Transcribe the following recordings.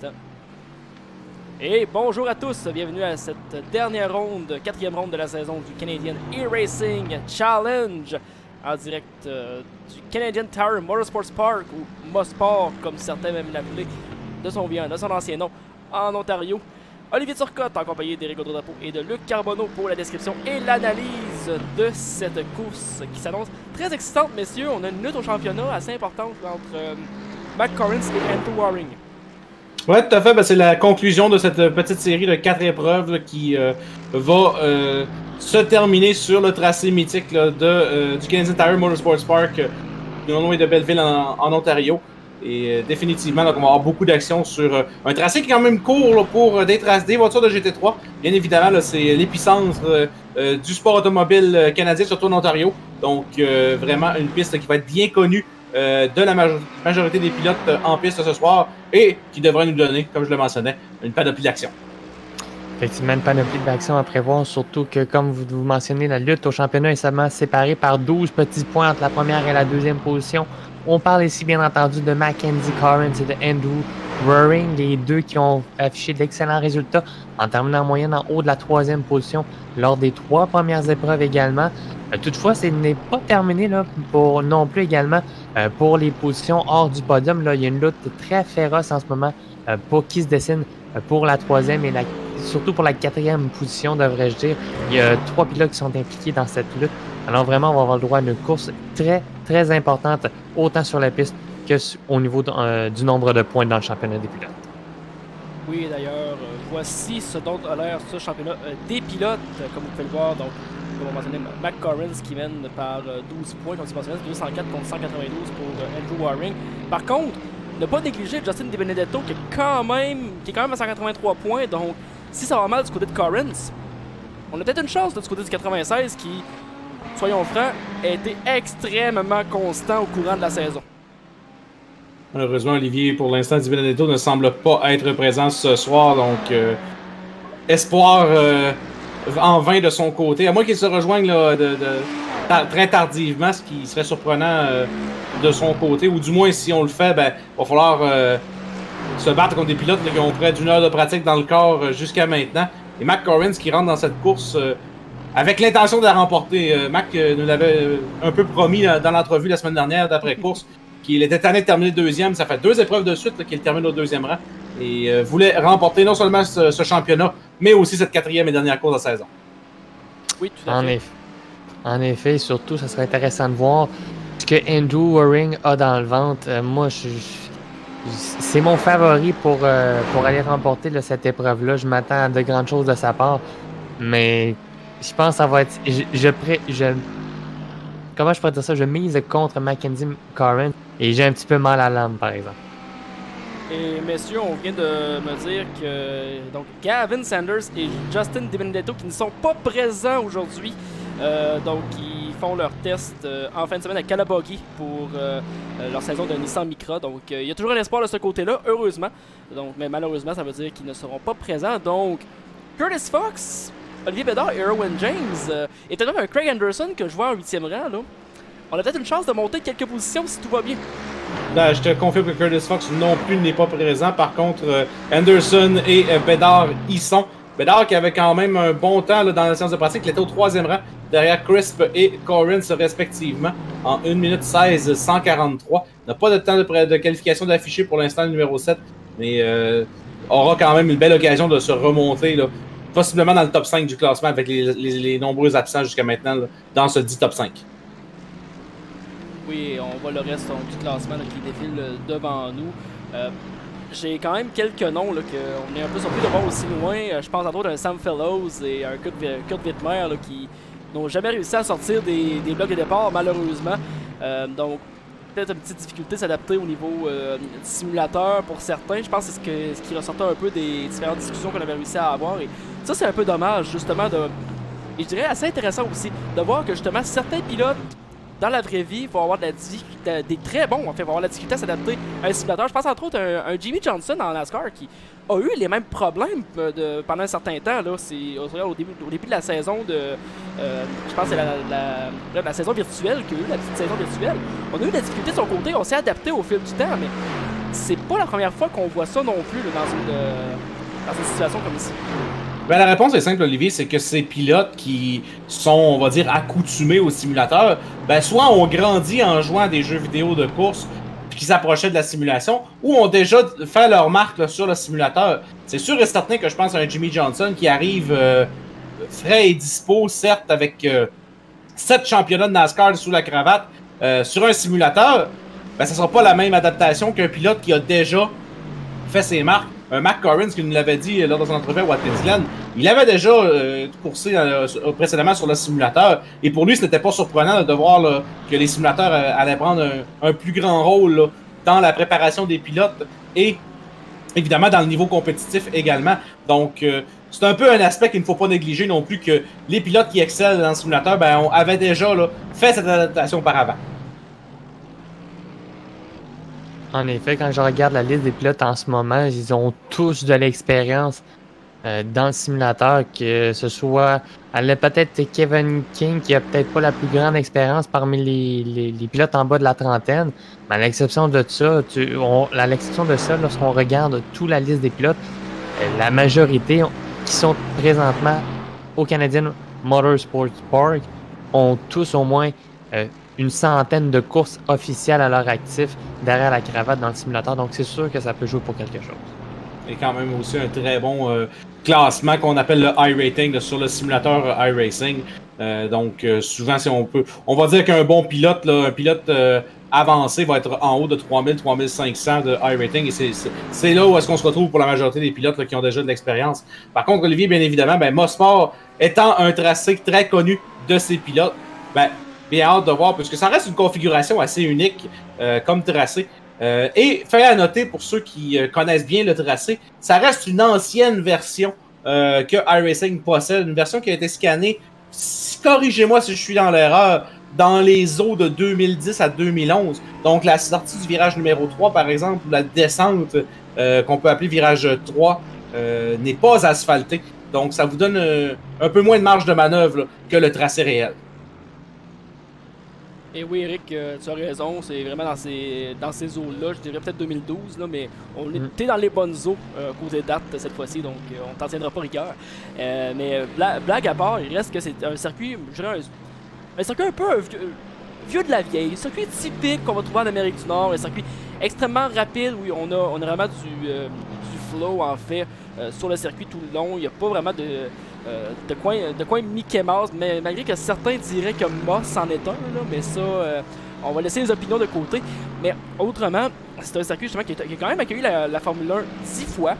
instant. Et bonjour à tous, bienvenue à cette dernière ronde, quatrième ronde de la saison du Canadian E-Racing Challenge en direct du Canadian Tire Motorsports Park, ou Mosport comme certains aiment l'appeler, de son ancien nom, en Ontario. Olivier Turcotte en compagnie d'Éric Gaudreau-Drapeau et de Luc Carbonneau pour la description et l'analyse de cette course qui s'annonce très excitante, messieurs. On a une lutte au championnat assez importante entre Mac Corrins et Andrew Waring. Oui, tout à fait. C'est la conclusion de cette petite série de 4 épreuves là, qui va se terminer sur le tracé mythique là, du Canadian Tire Motorsports Park non loin de Belleville en Ontario. Et définitivement, donc, on va avoir beaucoup d'actions sur un tracé qui est quand même court là, pour des voitures de GT3. Bien évidemment, c'est l'épicentre du sport automobile canadien, surtout en Ontario. Donc, vraiment une piste qui va être bien connue de la majorité des pilotes en piste ce soir et qui devrait nous donner, comme je le mentionnais, une panoplie d'action. Effectivement, une panoplie d'action à prévoir, surtout que, comme vous mentionnez, la lutte au championnat est seulement séparée par 12 petits points entre la première et la deuxième position. On parle ici, bien entendu, de Mackenzie Corrins et de Andrew Waring, les deux qui ont affiché d'excellents résultats en terminant en moyenne en haut de la troisième position lors des 3 premières épreuves également. Toutefois, ce n'est pas terminé là, non plus également pour les positions hors du podium. Là, il y a une lutte très féroce en ce moment pour qui se dessine pour la troisième et surtout pour la quatrième position, devrais-je dire. Il y a 3 pilotes qui sont impliqués dans cette lutte. Alors vraiment, on va avoir le droit à une course très, très importante, autant sur la piste qu'au niveau du nombre de points dans le championnat des pilotes. Oui, d'ailleurs, voici ce dont a l'air ce championnat des pilotes, comme vous pouvez le voir. Donc, comme on mentionnait, Mac Corrins qui mène par 12 points, comme tu mentionnais, 204 contre 192 pour Andrew Waring. Par contre, ne pas négliger Justin DiBenedetto qui est quand même à 183 points. Donc, si ça va mal du côté de Corrins, on a peut-être une chance là, du côté du 96 qui, soyons francs, a été extrêmement constant au courant de la saison. Malheureusement, Olivier, pour l'instant, DiBenedetto ne semble pas être présent ce soir, donc espoir en vain de son côté. À moins qu'il se rejoigne là, très tardivement, ce qui serait surprenant de son côté, ou du moins si on le fait, il va falloir se battre contre des pilotes là, qui ont près d'une heure de pratique dans le corps jusqu'à maintenant. Et Mac Corrins qui rentre dans cette course avec l'intention de la remporter. Mac nous l'avait un peu promis dans l'entrevue la semaine dernière d'après-course qu'il était tanné de terminer deuxième. Ça fait 2 épreuves de suite qu'il termine au deuxième rang et voulait remporter non seulement ce championnat, mais aussi cette 4e et dernière course de la saison. Oui, tout à fait. En effet, surtout, ça serait intéressant de voir ce que Andrew Waring a dans le ventre. Moi, c'est mon favori pour aller remporter là, cette épreuve-là. Je m'attends à de grandes choses de sa part, mais je pense que ça va être... Comment je pourrais dire ça? Je mise contre Mackenzie Corrins et j'ai un petit peu mal à l'âme, par exemple. Et messieurs, on vient de me dire que donc Gavin Sanders et Justin DiBenedetto qui ne sont pas présents aujourd'hui, donc ils font leur test en fin de semaine à Calabogie pour leur saison de Nissan Micra. Donc il y a toujours un espoir de ce côté-là, heureusement. Donc, mais malheureusement, ça veut dire qu'ils ne seront pas présents. Donc Curtis Fox, Olivier Bédard et Erwin James et peut-être même un Craig Anderson que je vois en 8e rang. Là. On a peut-être une chance de monter quelques positions si tout va bien. Je te confirme que Curtis Fox non plus n'est pas présent. Par contre, Anderson et Bédard y sont. Bédard qui avait quand même un bon temps là, dans la séance de pratique. Il était au 3e rang derrière Crisp et Corrins respectivement en 1 minute 16 143. Il n'a pas de temps de qualification d'affiché pour l'instant le numéro 7, mais aura quand même une belle occasion de se remonter là, possiblement dans le top 5 du classement avec les nombreux absents jusqu'à maintenant là, dans ce dit top 5. Oui, on voit le reste du classement là, qui défile devant nous. J'ai quand même quelques noms là, qu'on est un peu surpris de voir aussi loin. Je pense entre autres à un Sam Fellows et un Kurt Wittmer là, qui n'ont jamais réussi à sortir des blocs de départ, malheureusement. Donc, peut-être une petite difficulté à s'adapter au niveau simulateur pour certains. Je pense que c'est ce qui ressortait un peu des différentes discussions qu'on avait réussi à avoir. Et ça, c'est un peu dommage, justement, et je dirais assez intéressant aussi, de voir que justement certains pilotes dans la vraie vie, vont avoir des très bons, en fait, vont avoir la difficulté à s'adapter à un simulateur. Je pense entre autres à un Jimmy Johnson en NASCAR qui a eu les mêmes problèmes pendant un certain temps. Là, c'est au début de la saison je pense que c'est la saison virtuelle qu'il y a eu, la petite saison virtuelle. On a eu de la difficulté de son côté, on s'est adapté au fil du temps, mais c'est pas la première fois qu'on voit ça non plus là, dans une situation comme ici. Ben, la réponse est simple, Olivier, c'est que ces pilotes qui sont, on va dire, accoutumés au simulateur, ben, soit ont grandi en jouant à des jeux vidéo de course puis qui s'approchaient de la simulation, ou ont déjà fait leur marque là, sur le simulateur. C'est sûr et certain que je pense à un Jimmy Johnson qui arrive frais et dispo, certes, avec 7 championnats de NASCAR sous la cravate, sur un simulateur, ben, ça sera pas la même adaptation qu'un pilote qui a déjà fait ses marques. Mac Corrins, qui nous l'avait dit lors de son entrevue à Watkins Glen, il avait déjà coursé précédemment sur le simulateur. Et pour lui, ce n'était pas surprenant de voir là, que les simulateurs allaient prendre un plus grand rôle là, dans la préparation des pilotes et évidemment dans le niveau compétitif également. Donc, c'est un peu un aspect qu'il ne faut pas négliger non plus, que les pilotes qui excellent dans le simulateur avaient déjà là, fait cette adaptation auparavant. En effet, quand je regarde la liste des pilotes en ce moment, ils ont tous de l'expérience dans le simulateur, que ce soit peut-être Kevin King qui a peut-être pas la plus grande expérience parmi les pilotes en bas de la trentaine, mais à l'exception de ça, lorsqu'on regarde toute la liste des pilotes, la majorité qui sont présentement au Canadian Motorsports Park ont tous au moins une centaine de courses officielles à leur actif derrière la cravate dans le simulateur. Donc, c'est sûr que ça peut jouer pour quelque chose. Et quand même aussi un très bon classement qu'on appelle le iRating sur le simulateur iRacing. Donc, souvent, si on va dire qu'un bon pilote, là, un pilote avancé va être en haut de 3000-3500 de iRating. Et c'est là où est-ce qu'on se retrouve pour la majorité des pilotes là, qui ont déjà de l'expérience. Par contre, Olivier, bien évidemment, Mosport étant un tracé très connu de ces pilotes, bien hâte de voir, puisque ça reste une configuration assez unique comme tracé. Et fait à noter pour ceux qui connaissent bien le tracé, ça reste une ancienne version que iRacing possède, une version qui a été scannée, corrigez-moi si je suis dans l'erreur, dans les eaux de 2010 à 2011. Donc la sortie du virage numéro 3, par exemple, la descente qu'on peut appeler virage 3, n'est pas asphaltée. Donc ça vous donne un peu moins de marge de manœuvre là, que le tracé réel. Et oui, Eric, tu as raison, c'est vraiment dans ces eaux-là, je dirais peut-être 2012, là, mais on était dans les bonnes eaux côté date cette fois-ci, donc on t'en tiendra pas rigueur. Mais blague à part, il reste que c'est un circuit, je dirais un circuit un peu vieux de la vieille, un circuit typique qu'on va trouver en Amérique du Nord, un circuit extrêmement rapide, où on a vraiment du flow en fait sur le circuit tout le long, il n'y a pas vraiment de coin Mickey Mouse, mais malgré que certains diraient que Moss en est un, là, mais ça, on va laisser les opinions de côté. Mais autrement, c'est un circuit justement qui a quand même accueilli la Formule 1 10 fois.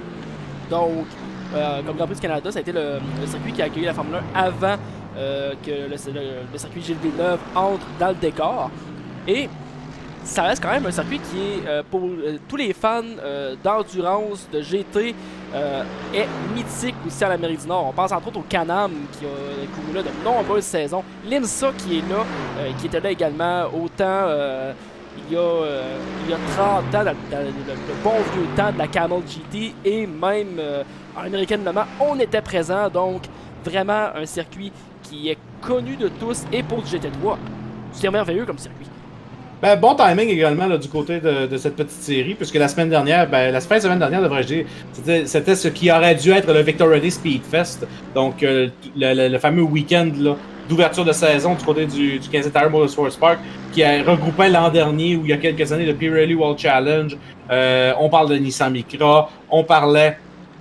Donc, comme Grand Prix du Canada, ça a été le circuit qui a accueilli la Formule 1 avant que le circuit Gilles Villeneuve entre dans le décor. Et ça reste quand même un circuit qui est, pour tous les fans d'endurance, de GT, est mythique aussi à l'Amérique du Nord. On pense entre autres au Can-Am qui a couru là de nombreuses saisons. L'IMSA qui est là, qui était là également autant il y a 30 ans, dans le bon vieux temps de la Camel GT, et même en American Le Mans, on était présent. Donc vraiment un circuit qui est connu de tous, et pour du GT3, c'est merveilleux comme circuit. Bon timing également là, du côté de cette petite série, puisque la semaine dernière, la fin de semaine dernière, devrais-je dire, c'était ce qui aurait dû être le Victor Ready Speedfest, donc le fameux week-end d'ouverture de saison du côté du Kansas Tire Motorsports Park, qui a regroupé l'an dernier, ou il y a quelques années, le Pirelli World Challenge. On parle de Nissan Micra, on parlait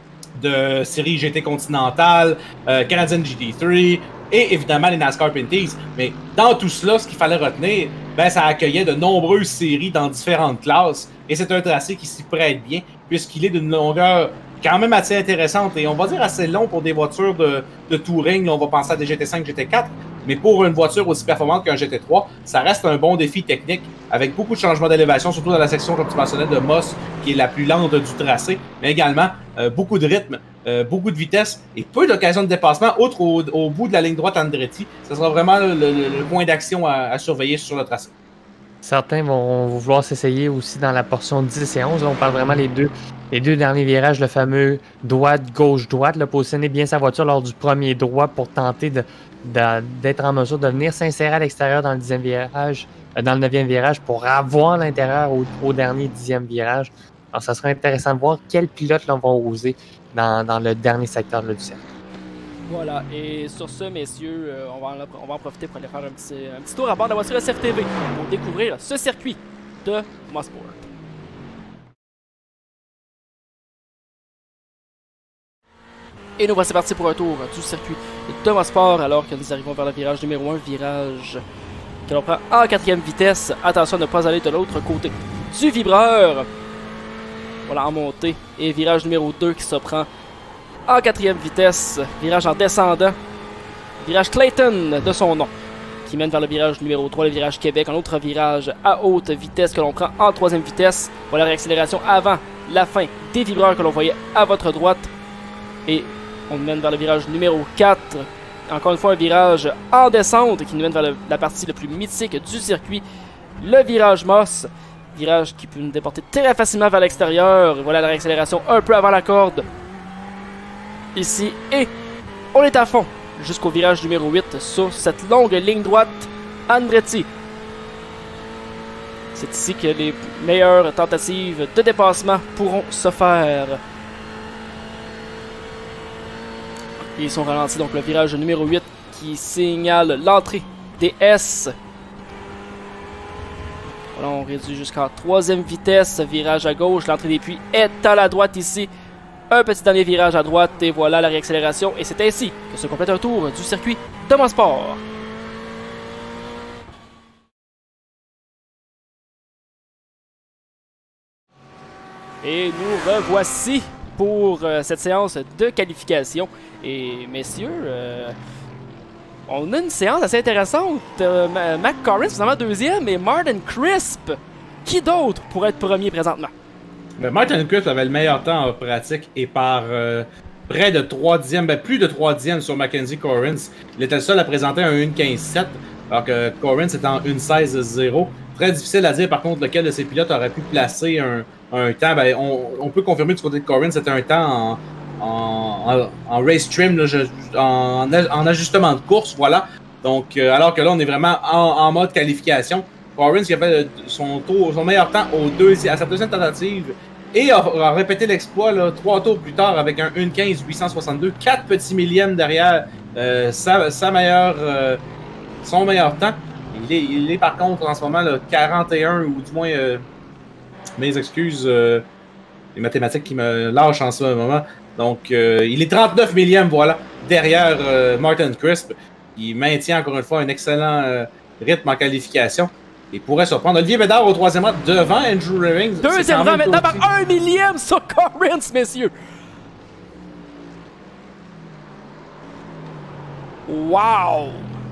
de série GT Continental, Canadian GT3, et évidemment les NASCAR Pinties. Mais dans tout cela, ce qu'il fallait retenir, ça accueillait de nombreuses séries dans différentes classes, et c'est un tracé qui s'y prête bien, puisqu'il est d'une longueur quand même assez intéressante, et on va dire assez long pour des voitures de touring. Là, on va penser à des GT5, GT4, mais pour une voiture aussi performante qu'un GT3, ça reste un bon défi technique, avec beaucoup de changements d'élévation, surtout dans la section, comme tu mentionnais, de Moss, qui est la plus lente du tracé, mais également beaucoup de rythme, beaucoup de vitesse, et peu d'occasions de dépassement, outre au bout de la ligne droite Andretti. Ce sera vraiment le point d'action à surveiller sur le tracé. Certains vont vouloir s'essayer aussi dans la portion 10 et 11. Là, on parle vraiment les deux derniers virages, le fameux droite, gauche, droite. Là, positionner bien sa voiture lors du premier droit pour tenter d'être en mesure de venir s'insérer à l'extérieur dans le 10e virage, dans le 9e virage pour avoir l'intérieur au dernier 10e virage. Alors, ça serait intéressant de voir quels pilotes là, vont oser dans le dernier secteur là, du cercle. Voilà, et sur ce, messieurs, on va en profiter pour aller faire un petit tour à bord de la voiture SFTV pour découvrir ce circuit de Mosport. Et nous voici partis pour un tour du circuit de Mosport alors que nous arrivons vers le virage numéro 1, virage que l'on prend en 4e vitesse. Attention à ne pas aller de l'autre côté du vibreur. Voilà, en montée. Et virage numéro 2 qui se prend en 4e vitesse, virage en descendant, virage Clayton de son nom, qui mène vers le virage numéro 3, le virage Québec, un autre virage à haute vitesse que l'on prend en 3e vitesse. Voilà la réaccélération avant la fin des vibreurs que l'on voyait à votre droite. Et on mène vers le virage numéro 4, encore une fois un virage en descente qui nous mène vers la partie la plus mythique du circuit, le virage Moss. Virage qui peut nous déporter très facilement vers l'extérieur. Voilà la réaccélération un peu avant la corde. Ici, et on est à fond jusqu'au virage numéro 8 sur cette longue ligne droite Andretti. C'est ici que les meilleures tentatives de dépassement pourront se faire. Ils sont ralentis, donc le virage numéro 8 qui signale l'entrée des S. Voilà, on réduit jusqu'en 3e vitesse, virage à gauche, l'entrée des puits est à la droite ici. Un petit dernier virage à droite et voilà la réaccélération. Et c'est ainsi que se complète un tour du circuit de Mosport. Et nous revoici pour cette séance de qualification. Et messieurs, on a une séance assez intéressante. Mac Corrin, finalement 2e, et Martin Crisp. Qui d'autre pour être premier présentement? Ben, Martin Crisp avait le meilleur temps en pratique et par près de 3 dixièmes, plus de 3 dixièmes sur Mackenzie Corrins. Il était le seul à présenter un 1.15.7, alors que Corrins était en 1.16.0. Très difficile à dire par contre lequel de ces pilotes aurait pu placer un temps. Ben, on peut confirmer du côté de Corrins, c'était un temps en race trim, là, en ajustement de course, voilà. Donc, alors que là, on est vraiment en mode qualification. Corrins qui a fait son meilleur temps à sa deuxième tentative et a répété l'exploit 3 tours plus tard avec un 1.15.862, 4 petits millièmes derrière son meilleur temps. Il est par contre en ce moment 41 ou du moins mes excuses, les mathématiques qui me lâchent en ce moment. Donc il est 39 millièmes voilà derrière Martin Crisp. Il maintient encore une fois un excellent rythme en qualification. Il pourrait surprendre Olivier Bédard au 3e rang devant Andrew Revings. 2e rang maintenant par 1 millième sur Corrins, messieurs. Wow!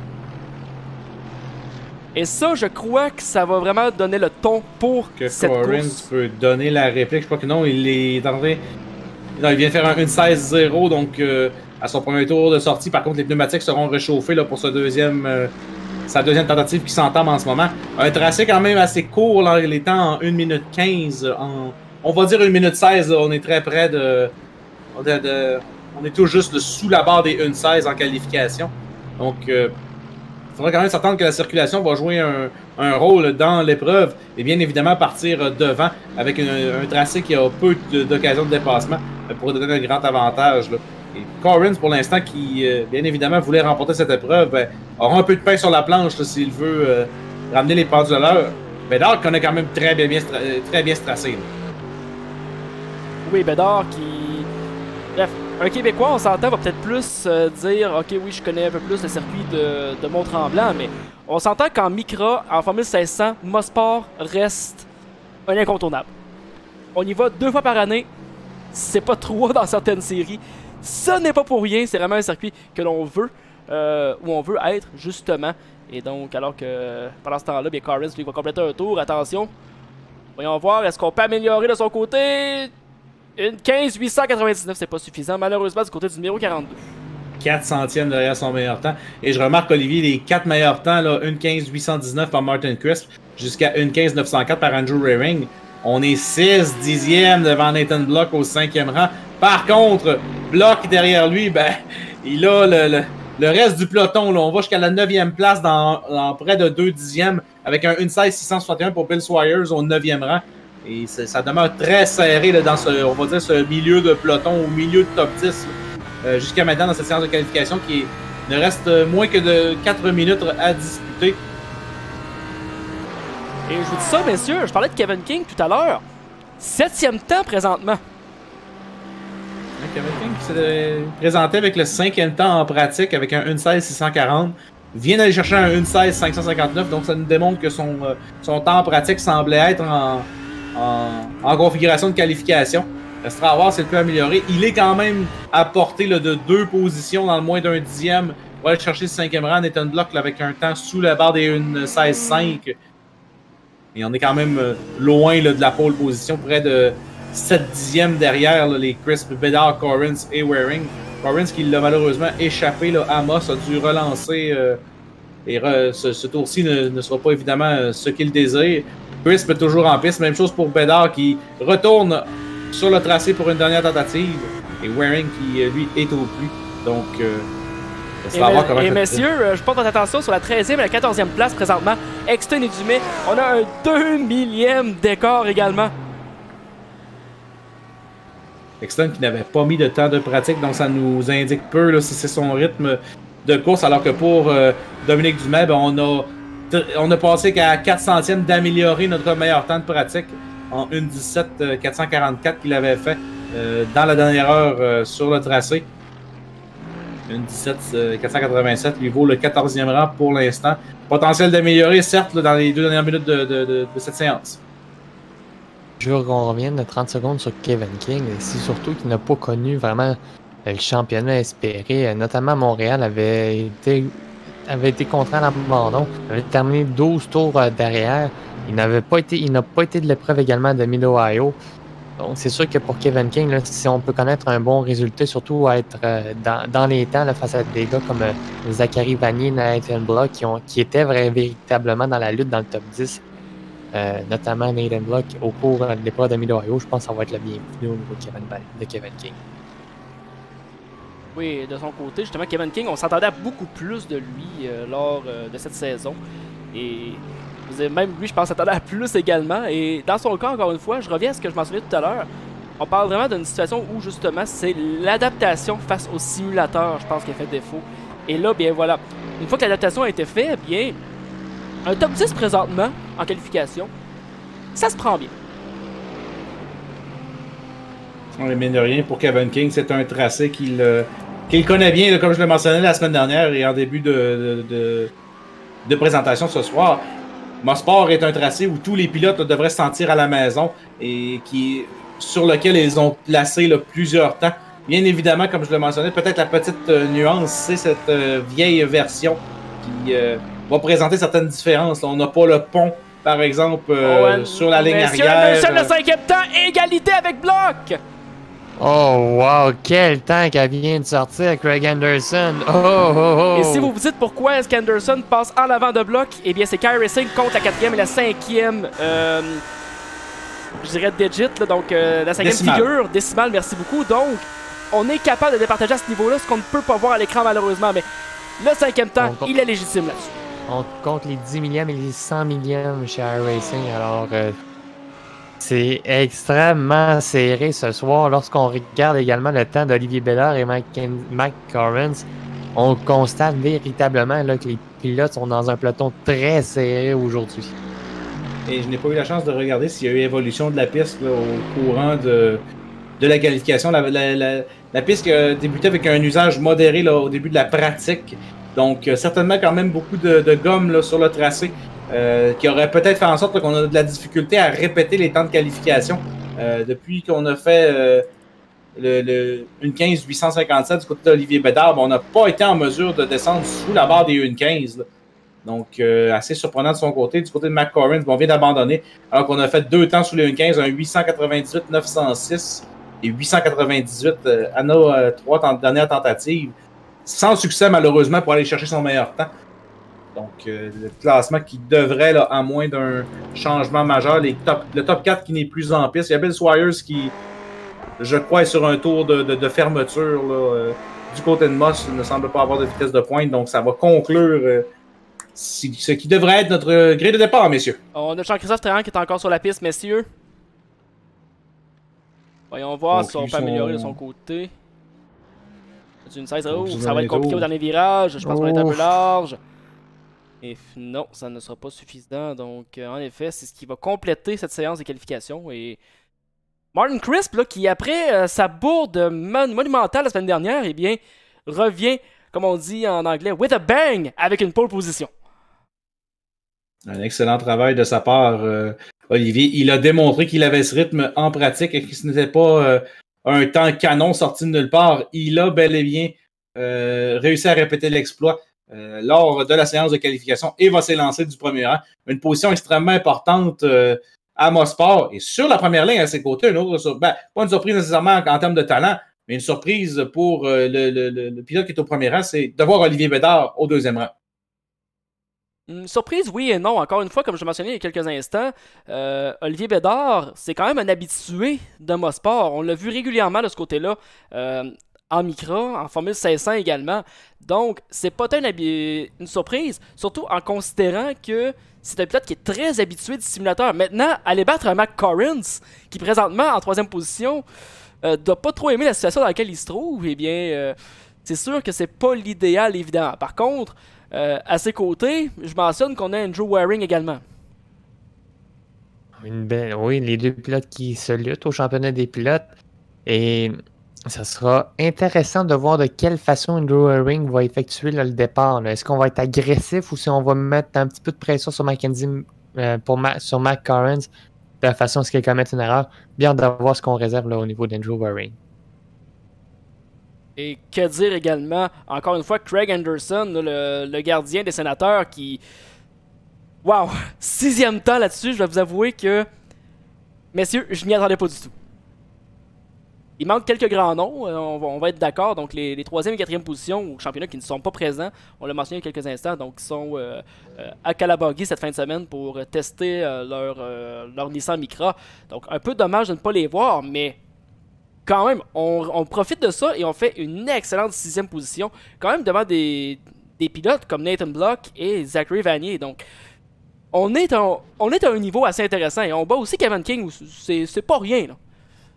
Et ça, je crois que ça va vraiment donner le ton pour cette course. Corrins peut donner la réplique. Je crois que non, il est en train... Non, il vient de faire un 1.16.0, donc à son premier tour de sortie. Par contre, les pneumatiques seront réchauffés pour sa deuxième tentative qui s'entame en ce moment. Un tracé quand même assez court, là, il est en 1 minute 15. On va dire 1 minute 16, là, on est très près on est tout juste sous la barre des 1.16 en qualification. Donc, il faudra quand même s'attendre que la circulation va jouer un rôle dans l'épreuve et bien évidemment partir devant avec un tracé qui a peu d'occasions de dépassement pour donner un grand avantage, là. Et Corrins, pour l'instant, qui, bien évidemment, voulait remporter cette épreuve, aura un peu de pain sur la planche s'il veut ramener les pendules à l'heure. Bédard connaît quand même très bien ce tracé. Là. Oui, Bédard qui... Bref, un Québécois, on s'entend, va peut-être plus dire « Ok, oui, je connais un peu plus le circuit de Mont-Tremblant », mais on s'entend qu'en Micra, en Formule 1600, Mosport reste un incontournable. On y va 2 fois par année, c'est pas 3 dans certaines séries. Ce n'est pas pour rien, c'est vraiment un circuit que l'on veut, où on veut être, justement. Et donc, alors que pendant ce temps-là, Corrins lui va compléter un tour, attention. Voyons voir, est-ce qu'on peut améliorer de son côté? Une 15.899, c'est pas suffisant, malheureusement, du côté du numéro 42. 4 centièmes derrière son meilleur temps. Et je remarque, Olivier, les 4 meilleurs temps, 1:15.819 par Martin Crisp jusqu'à 1:15.904 par Andrew Rehring. On est 6 dixièmes devant Nathan Block au 5e rang. Par contre, Block derrière lui, il a le reste du peloton. Là. On va jusqu'à la 9e place dans près de 2 dixièmes avec un 1:16.661 pour Bill Swires au 9e rang. Et ça demeure très serré là, dans ce milieu de peloton, au milieu de top 10 jusqu'à maintenant dans cette séance de qualification qui ne reste moins que de 4 minutes à disputer. Et je vous dis ça, messieurs, je parlais de Kevin King tout à l'heure. 7e temps présentement. Kevin King qui s'est présenté avec le 5e temps en pratique avec un 1:16.640. Vient d'aller chercher un 1:16.559, donc ça nous démontre que son temps en pratique semblait être en configuration de qualification. Restera à voir s'il peut améliorer. Il est quand même à portée là, de 2 positions dans le moins d'un dixième. On va aller chercher le 5e rang, Nathan Block là, avec un temps sous la barre des 1:16.5. Et on est quand même loin là, de la pole position, près de 7 dixièmes derrière là, les Crisp, Bedard, Corrins et Waring. Corrins qui l'a malheureusement échappé. Là, Amos a dû relancer et ce tour-ci ne sera pas évidemment ce qu'il désire. Crisp est toujours en piste. Même chose pour Bedard qui retourne sur le tracé pour une dernière tentative. Et Waring qui, lui, est au plus. Donc, et messieurs, je porte votre attention sur la 13e et la 14e place présentement. Exton et Dumais, on a un 2 millième d'écart également. Exton qui n'avait pas mis de temps de pratique, donc ça nous indique peu là, si c'est son rythme de course, alors que pour Dominique Dumais, on a passé qu'à 4 centièmes d'améliorer notre meilleur temps de pratique en 1:17.444 qu'il avait fait dans la dernière heure sur le tracé. 1:17.487 lui vaut le 14e rang pour l'instant. Potentiel d'améliorer, certes, là, dans les 2 dernières minutes de cette séance. Je veux qu'on revienne de 30 secondes sur Kevin King. C'est surtout qu'il n'a pas connu vraiment le championnat espéré. Notamment Montréal avait été contraint à l'abandon. Il avait terminé 12 tours derrière. Il n'a pas été de l'épreuve également de Mid-Ohio. Donc c'est sûr que pour Kevin King, là, si on peut connaître un bon résultat, surtout à être dans les temps là, face à des gars comme Zachary Vanier, Nathan Block, qui étaient véritablement dans la lutte dans le top 10, notamment Nathan Block au cours de l'épreuve de Mid-Ohio, je pense que ça va être le bienvenu au niveau de Kevin King. Oui, de son côté, justement, Kevin King, on s'attendait à beaucoup plus de lui lors de cette saison. Et même lui, je pense, s'attendait à plus également. Et dans son cas, encore une fois, je reviens à ce que je mentionnais tout à l'heure. On parle vraiment d'une situation où, justement, c'est l'adaptation face au simulateur, je pense, qui a fait défaut. Et là, bien voilà, une fois que l'adaptation a été faite, bien, un top 10 présentement, en qualification, ça se prend bien. Oui, mine de rien, pour Kevin King, c'est un tracé qu'il connaît bien, là, comme je l'ai mentionné la semaine dernière et en début de présentation ce soir. Mosport est un tracé où tous les pilotes là, devraient se sentir à la maison et sur lequel ils ont placé là, plusieurs temps. Bien évidemment, comme je le mentionnais, peut-être la petite nuance, c'est cette vieille version qui va présenter certaines différences. Là, on n'a pas le pont, par exemple, sur la ligne arrière. Monsieur le 5e temps, égalité avec Block! Oh wow, quel temps qu'elle vient de sortir, Craig Anderson. Oh. Et si vous vous dites pourquoi est-ce qu'Anderson passe en avant de Block, eh bien c'est Kai Racing contre la 4e et la 5e, je dirais digit, là, donc la 5e figure, décimale, merci beaucoup. Donc, on est capable de départager à ce niveau-là, ce qu'on ne peut pas voir à l'écran malheureusement, mais le 5e temps, il est légitime là-dessus. On compte les 10 millièmes et les 100 millièmes chez iRacing, alors c'est extrêmement serré ce soir. Lorsqu'on regarde également le temps d'Olivier Bedard et Mike Corrins, on constate véritablement là, que les pilotes sont dans un peloton très serré aujourd'hui. Et je n'ai pas eu la chance de regarder s'il y a eu évolution de la piste là, au courant de la qualification. La piste a débuté avec un usage modéré là, au début de la pratique. Donc, certainement quand même beaucoup de gomme là, sur le tracé. Qui aurait peut-être fait en sorte qu'on a de la difficulté à répéter les temps de qualification. Depuis qu'on a fait une 15.857 du côté d'Olivier Bedard, on n'a pas été en mesure de descendre sous la barre des 1.15. Donc, assez surprenant de son côté. Du côté de Matt Corrins, on vient d'abandonner, alors qu'on a fait 2 temps sous les 1.15, un 898.906 et 898 à nos 3 dernières tentatives. sans succès malheureusement pour aller chercher son meilleur temps. Donc, le classement qui devrait, là, à moins d'un changement majeur, le top 4 qui n'est plus en piste. Il y a Bill Swires qui, je crois, est sur un tour de fermeture là, du côté de Moss. Il ne semble pas avoir de vitesse de pointe, donc ça va conclure ce qui devrait être notre grille de départ, messieurs. On a Jean-Christophe Trahan qui est encore sur la piste, messieurs. Voyons voir donc, si on peut améliorer de son côté. Une 16, oh, donc, ça va être compliqué au dernier virage. Je pense qu'on est un peu large. Et non, ça ne sera pas suffisant. Donc, en effet, c'est ce qui va compléter cette séance de qualification. Et Martin Crisp, là, qui après sa bourde monumentale la semaine dernière, eh bien, revient, comme on dit en anglais, with a bang, avec une pole position. Un excellent travail de sa part, Olivier. Il a démontré qu'il avait ce rythme en pratique et que ce n'était pas un temps canon sorti de nulle part. Il a bel et bien réussi à répéter l'exploit lors de la séance de qualification et va s'élancer du premier rang. Une position extrêmement importante à Mosport. Et sur la première ligne à ses côtés, une autre pas une surprise nécessairement en termes de talent, mais une surprise pour le pilote qui est au premier rang, c'est de voir Olivier Bédard au deuxième rang. Une surprise, oui et non. Encore une fois, comme je mentionnais il y a quelques instants, Olivier Bédard, c'est quand même un habitué de Mosport. On l'a vu régulièrement de ce côté-là, en Micra, en Formule 500 également. Donc, c'est pas une surprise, surtout en considérant que c'est un pilote qui est très habitué du simulateur. Maintenant, aller battre un Mac Corrins, qui présentement en 3e position, doit pas trop aimer la situation dans laquelle il se trouve, eh bien, c'est sûr que c'est pas l'idéal, évidemment. Par contre, à ses côtés, je mentionne qu'on a Andrew Waring également. Oui, les deux pilotes qui se luttent au championnat des pilotes. Et ça sera intéressant de voir de quelle façon Andrew Waring va effectuer là, le départ. Est-ce qu'on va être agressif ou si on va mettre un petit peu de pression sur Mackenzie sur Mac Corrins de façon à ce qu'il commette une erreur? Bien de voir ce qu'on réserve là, au niveau d'Andrew Waring. Et que dire également, encore une fois, Craig Anderson, là, le gardien des sénateurs qui... Wow! 6e temps là-dessus, je vais vous avouer que... Messieurs, je m'y attendais pas du tout. Il manque quelques grands noms, on va être d'accord. Donc les 3e et 4e positions au championnat qui ne sont pas présents, on l'a mentionné il y a quelques instants, donc ils sont à Kalabagi cette fin de semaine pour tester leur Nissan Micra. Donc un peu dommage de ne pas les voir, mais quand même, on profite de ça et on fait une excellente 6e position, quand même devant des pilotes comme Nathan Block et Zachary Vanier. Donc on est à un niveau assez intéressant et on bat aussi Kevin King, c'est pas rien là.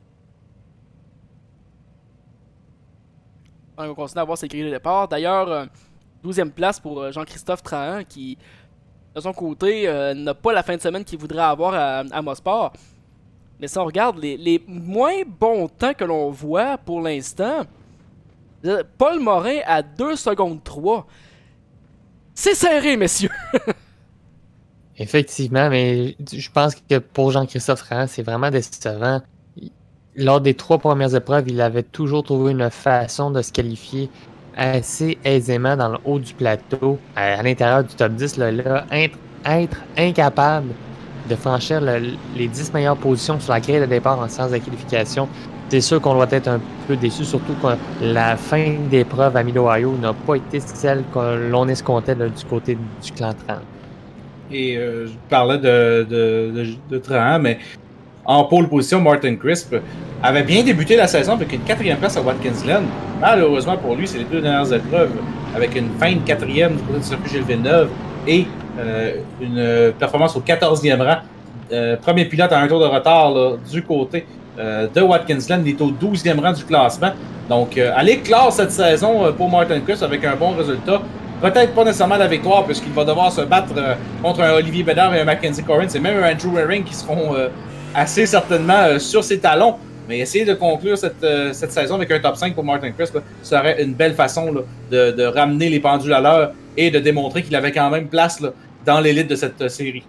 On continue à avoir ses grilles de départ. D'ailleurs, 12e place pour Jean-Christophe Trahan qui, de son côté, n'a pas la fin de semaine qu'il voudrait avoir à Mosport. Mais si on regarde les moins bons temps que l'on voit pour l'instant, Paul Morin à 2 secondes 3. C'est serré, messieurs! Effectivement, mais je pense que pour Jean-Christophe Trahan, c'est vraiment décevant. Lors des 3 premières épreuves, il avait toujours trouvé une façon de se qualifier assez aisément dans le haut du plateau, à l'intérieur du top 10. Être incapable de franchir les 10 meilleures positions sur la grille de départ en séance de qualification, c'est sûr qu'on doit être un peu déçu, surtout que la fin d'épreuve à Mid-Ohio n'a pas été celle que l'on escomptait là, du côté du clan Trahan. Et je parlais de Trahan, mais en pole position, Martin Crisp avait bien débuté la saison avec une 4e place à Watkins Glen. Malheureusement pour lui, c'est les 2 dernières épreuves avec une fin de 4e du côté du circuit Gilles Villeneuve et une performance au 14e rang. Premier pilote à un tour de retard là, du côté de Watkins Glen. Il est au 12e rang du classement. Donc, aller classe cette saison pour Martin Crisp avec un bon résultat. Peut-être pas nécessairement la victoire puisqu'il va devoir se battre contre un Olivier Bédard et un Mackenzie Corrins et même un Andrew Waring qui seront assez certainement sur ses talons. Mais essayer de conclure cette saison avec un top 5 pour Martin Crisp là, serait une belle façon là, de ramener les pendules à l'heure et de démontrer qu'il avait quand même place là, dans l'élite de cette série.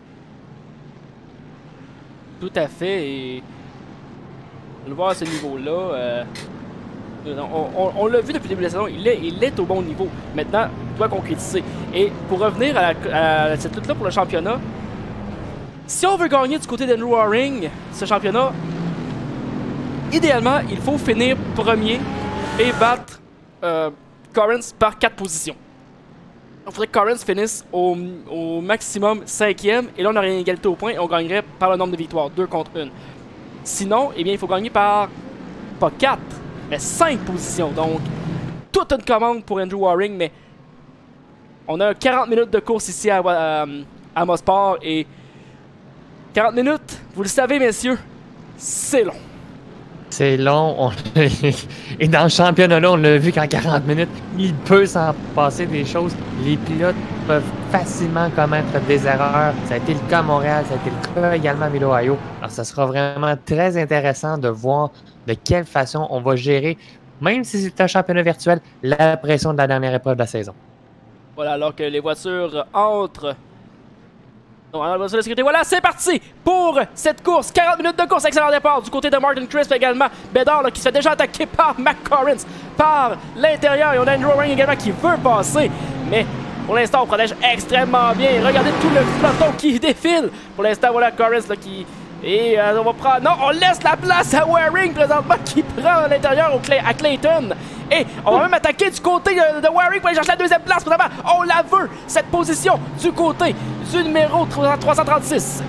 Tout à fait. Et le voir à ce niveau-là, on l'a vu depuis le début de la saison, il est au bon niveau. Maintenant, il doit concrétiser. Et pour revenir à cette lutte-là pour le championnat, si on veut gagner du côté d'Andrew Waring, ce championnat, idéalement, il faut finir premier et battre Corrins par 4 positions. Il faudrait que Corrins finisse au maximum 5e, et là on aurait une égalité au point et on gagnerait par le nombre de victoires, 2 contre 1. Sinon, eh bien, il faut gagner par, pas 4, mais 5 positions. Donc, toute une commande pour Andrew Waring, mais on a 40 minutes de course ici à Mosport, et 40 minutes, vous le savez, messieurs, c'est long. C'est long. Et dans le championnat-là, on l'a vu qu'en 40 minutes, il peut s'en passer des choses. Les pilotes peuvent facilement commettre des erreurs. Ça a été le cas à Montréal, ça a été le cas également à Mid-Ohio. Alors, ça sera vraiment très intéressant de voir de quelle façon on va gérer, même si c'est un championnat virtuel, la pression de la dernière épreuve de la saison. Voilà, alors que les voitures entrent. Donc, la voiture de sécurité, voilà, c'est parti pour cette course. 40 minutes de course, excellent départ du côté de Martin Crisp également. Bédard là, qui se fait déjà attaquer par McCorrins par l'intérieur. Et on a Andrew Waring également qui veut passer. Mais pour l'instant, on protège extrêmement bien. Regardez tout le peloton qui défile. Pour l'instant, voilà Corrins là, qui... Et on va prendre... Non, on laisse la place à Waring présentement qui prend à l'intérieur à Clayton. Et on va même attaquer du côté de Waring pour aller chercher la deuxième place. Présentement, on la veut, cette position, du côté du numéro 336.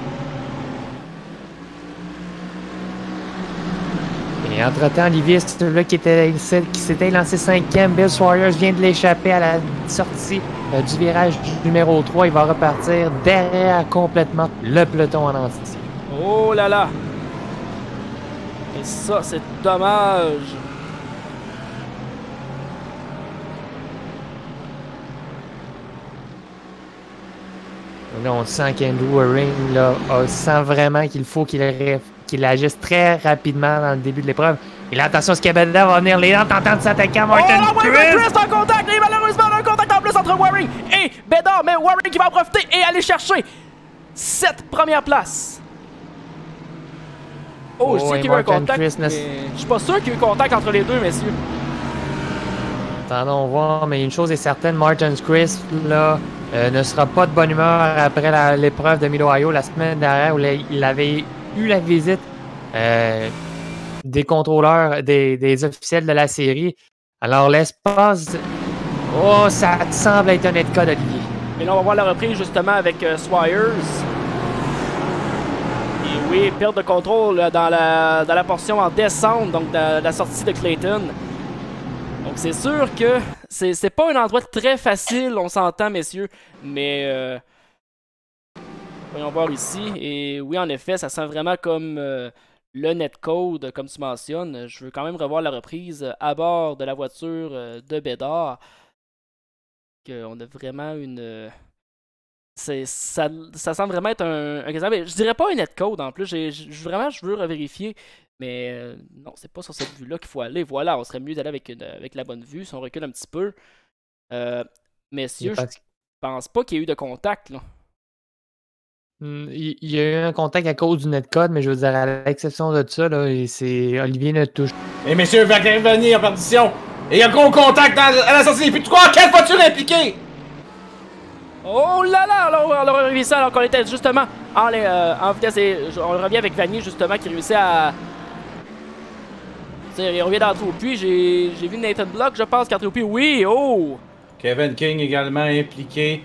Et entre-temps, Olivier, c'est celui-là qui s'était lancé 5e. Bill Swaryers vient de l'échapper à la sortie du virage numéro 3. Il va repartir derrière complètement le peloton en entier. Oh là là! Et ça, c'est dommage. Là, on sent qu'Andrew Waring sent vraiment qu'il faut qu'il agisse très rapidement dans le début de l'épreuve. Et là, attention, ce Cabeda va venir les tentant de s'attaquer à Martin Crisp en contact! Et malheureusement, on a un contact en plus entre Waring et Bédard. Mais Waring qui va en profiter et aller chercher cette première place. Oh, je sais qu'il y a eu un contact, mais je suis pas sûr qu'il y ait eu contact entre les deux, messieurs. Attendons voir, mais une chose est certaine, Martin Crisp là, ne sera pas de bonne humeur après l'épreuve de Mid-Ohio la semaine dernière où il avait eu la visite des contrôleurs, des officiels de la série. Alors l'espace... Oh, ça semble être un cas d'Olivier. Et là, on va voir la reprise justement avec Swaryers. Et oui, perte de contrôle dans la portion en descente, donc de la sortie de Clayton. Donc c'est sûr que c'est pas un endroit très facile, on s'entend, messieurs, mais voyons voir ici. Et oui, en effet, ça sent vraiment comme le netcode, comme tu mentionnes. Je veux quand même revoir la reprise à bord de la voiture de Bédard. On a vraiment une... Ça semble vraiment être un exemple. Je dirais pas un netcode en plus. Je veux revérifier. Mais non, c'est pas sur cette vue-là qu'il faut aller. Voilà, on serait mieux d'aller avec la bonne vue si on recule un petit peu. Messieurs, je pense pas qu'il y ait eu de contact, là. Il y a eu un contact à cause du netcode, mais je veux dire, à l'exception de ça, là, c'est Olivier ne touche. Et messieurs, Vagravani en perdition. Et il y a gros contact à la sortie des puits de quoi? Quelle voiture impliquée? Oh là là! Alors, on a réussi ça alors qu'on était justement en vitesse. Et on revient avec Vanier justement qui réussit à... Il revient d'entrer au puits. J'ai vu Nathan Block, je pense, qui est entré au puits. Oui! Oh! Kevin King également impliqué.